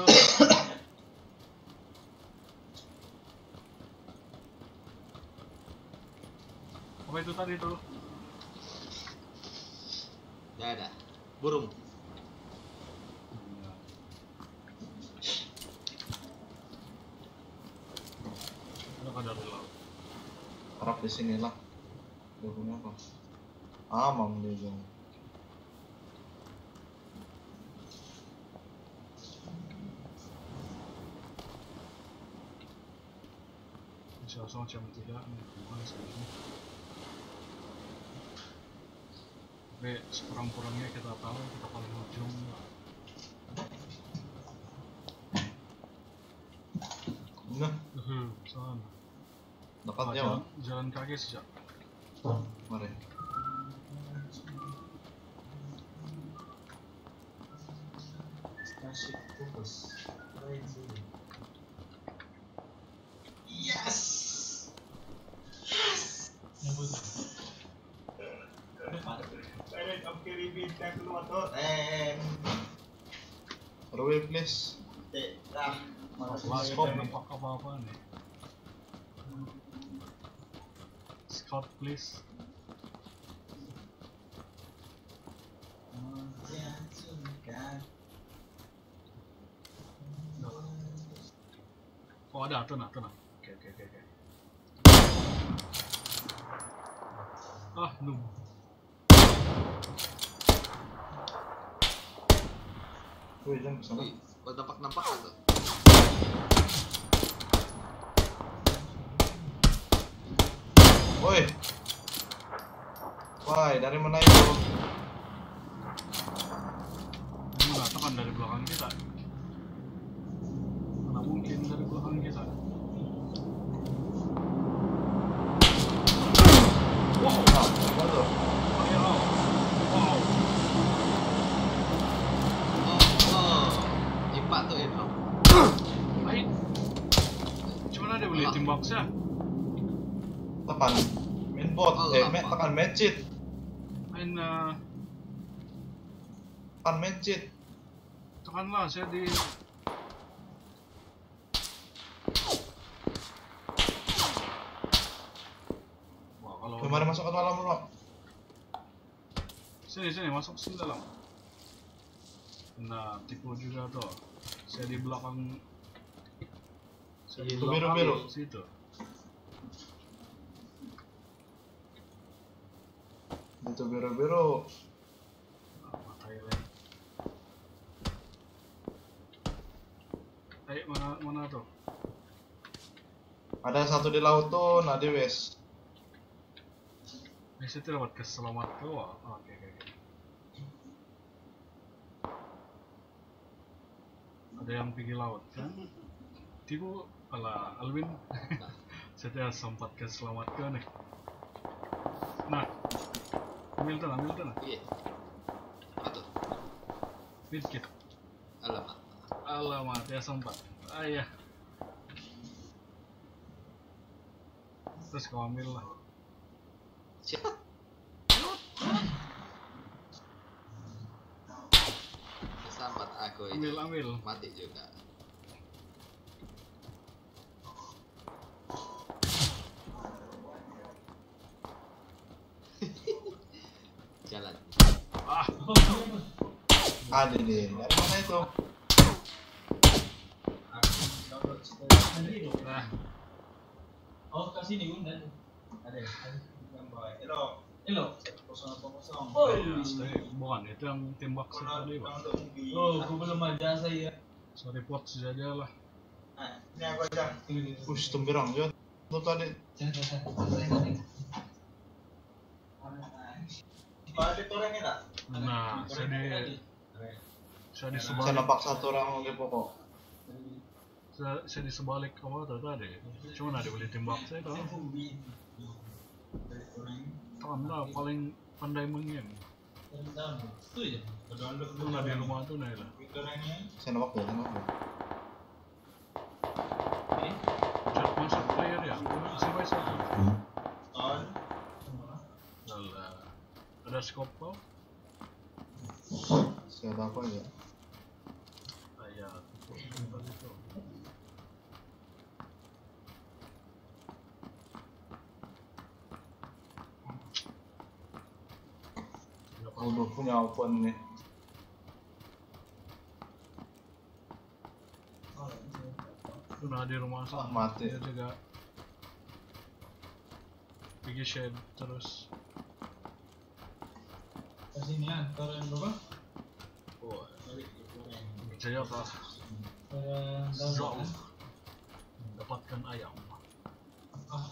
Apa itu tadi tuh? Nggak ada. Burung. Ada dari laut. harap di sini lah. Burungnya apa? Amang dia jong. Langsung jam 3 bukan segini. Tapi sekurang-kurangnya kita tahu kita paling ujung. Nah, Sana. dapat Ah, ya, Bang? jalan kaki saja. Mari. Ruwe please. Scout nampak apa-apa nih. Scout please. Oh ada, tenang. Oke. Ah, noob. Ruwe jom kesana. Wih, nampak tuh. Woi. Woi, dari mana itu? Ini mengatakan dari belakang kita. Mana mungkin dari belakang kita? Wow, apa tuh? Wow. Oh, team box ya? Tekan main bot, tekan main cheat. Main Tekan main cheat. tekanlah saya di wah kalau Kemarin masuk ke dalam bro. sini masuk sini dalam. Nah tipu juga tuh. Saya di belakang. Saya di Itu belakang biru-biru. situ. Itu biru-biru. Thailand. Ayo mana tuh? Ada satu di laut tuh, nah di west. Di situ dapat keselamat ke wah. Oke. Ada yang pergi laut kan? Tipu ala Alwin. Saya sempat keselamat ke nih. Nah, ambil tanah. Iya. Apa tuh? Midkit. Alamak. Ya sempat. Ayah. Terus kau ambil lah. Siapa? Kesampat aku ini. Ambil. Mati juga. Jalan. Ah, Ada nih. Dari mana itu? nah, Oh, kasih nih Bunda. Ada yang bawa. Hello. 080. bukan itu yang tembak tadi, Pak. Download movie. Oh, aku belum ada saya. Saya report saja lah. Nah, ini aku aja. Push tumberang juga. Tuh tadi. Ada torrentnya tak? Nah, saya di Saya sebalik, nampak satu orang di pokok. saya di sebalik apa tadi. Cuma ada boleh tembak saya tahu. Anda paling pandai mengem. Itu ya. Download Itu di rumah tuh Naila. torrentnya. Saya nampak tuh. Chat masuk player ya. Siapa satu? On. Alah. Ada scope kau? Saya tahu aja. Ayah. Itu. Udah punya open nih. Sudah di rumah sana. Mati. Dia juga pergi shed terus. Kasih nih ya, torrent berapa? Oh, percaya kah? Download. Jauh. Dapatkan ayam. Ah.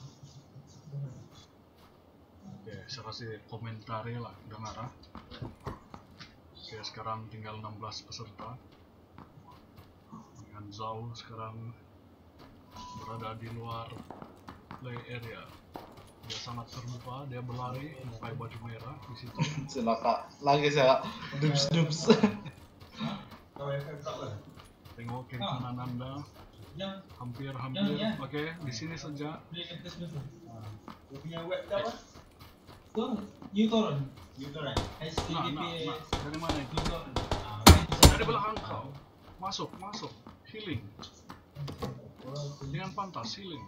Oke, saya kasih komentari lah, dengar ah. Oke, sekarang tinggal 16 peserta. Dengan Zhao sekarang berada di luar play area. Dia sangat terbuka, dia berlari pakai baju merah di situ. Celaka. Lagi saya dups. Kau yang tak lah. Tengok kiri kanan Anda, Yang hampir. Ya. Oke, di sini saja. beli tes dulu. Kau punya web ke apa? Tuh, uTorrent. Utorrent. Nah, HTTPS. dari mana itu? uTorrent. Dari belakang kau. Masuk. Healing. Dengan pantas healing.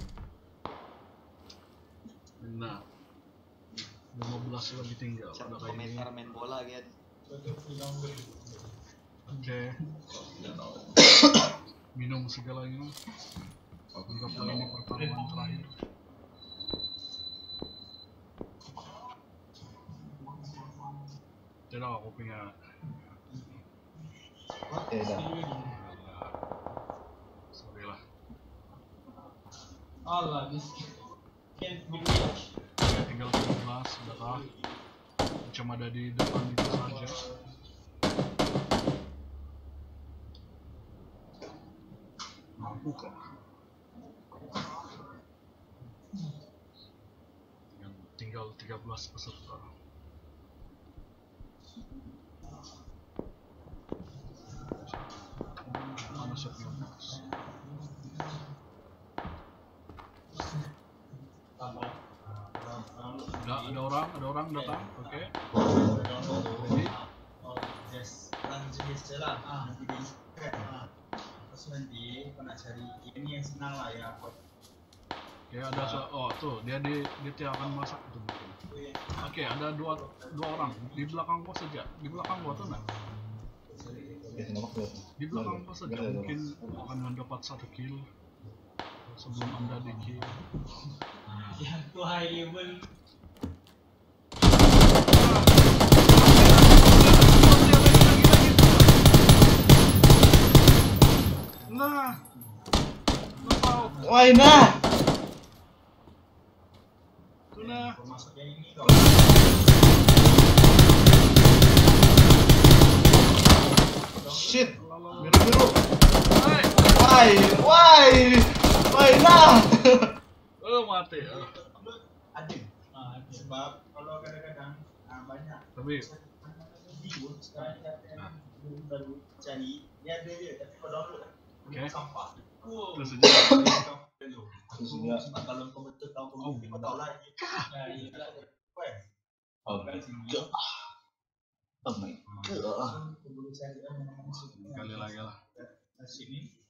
Nah, 15 lebih tinggal. Chat Ada kayak ini. komentar main bola gitu. Oke. Minum segalanya. Anggaplah ini pertarungan terakhir. Tidak, aku punya. Oke dah. Sorry lah. Allah, this can't be reached. Oke, tinggal 17, sudah. Cuma ada di depan itu saja. Mampukah? Tinggal 13 peserta. Mana shotnya? Ada orang datang. Oke. Ready? Oh, just langsung aja lah. Nanti di terus nanti kau nak cari ini yang senang lah ya. Oke, ada oh tuh dia akan masak tuh mungkin. Oke, ada dua orang di belakang gua saja. Di belakang gua tuh nah. Di belakang gua saja mungkin akan mendapat 1 kill sebelum Anda di kill. Yang tuh high level. Nah. Lepas. Why nah? Tuna. Masuk yang ini kau. Shit. Lalu. Biru. Hai. Why nah? Mati. Adil. Sebab kalau kadang-kadang banyak Tapi video sekarang kita baru cari dia ada dia tapi kau download Oke. sampah. terus saja. Terusnya. Sebab kalau kau betul tahu kau mungkin kau tahu lagi. Oh my god. Oh my god. Kau boleh cari mana-mana Kali lagi lah. sini.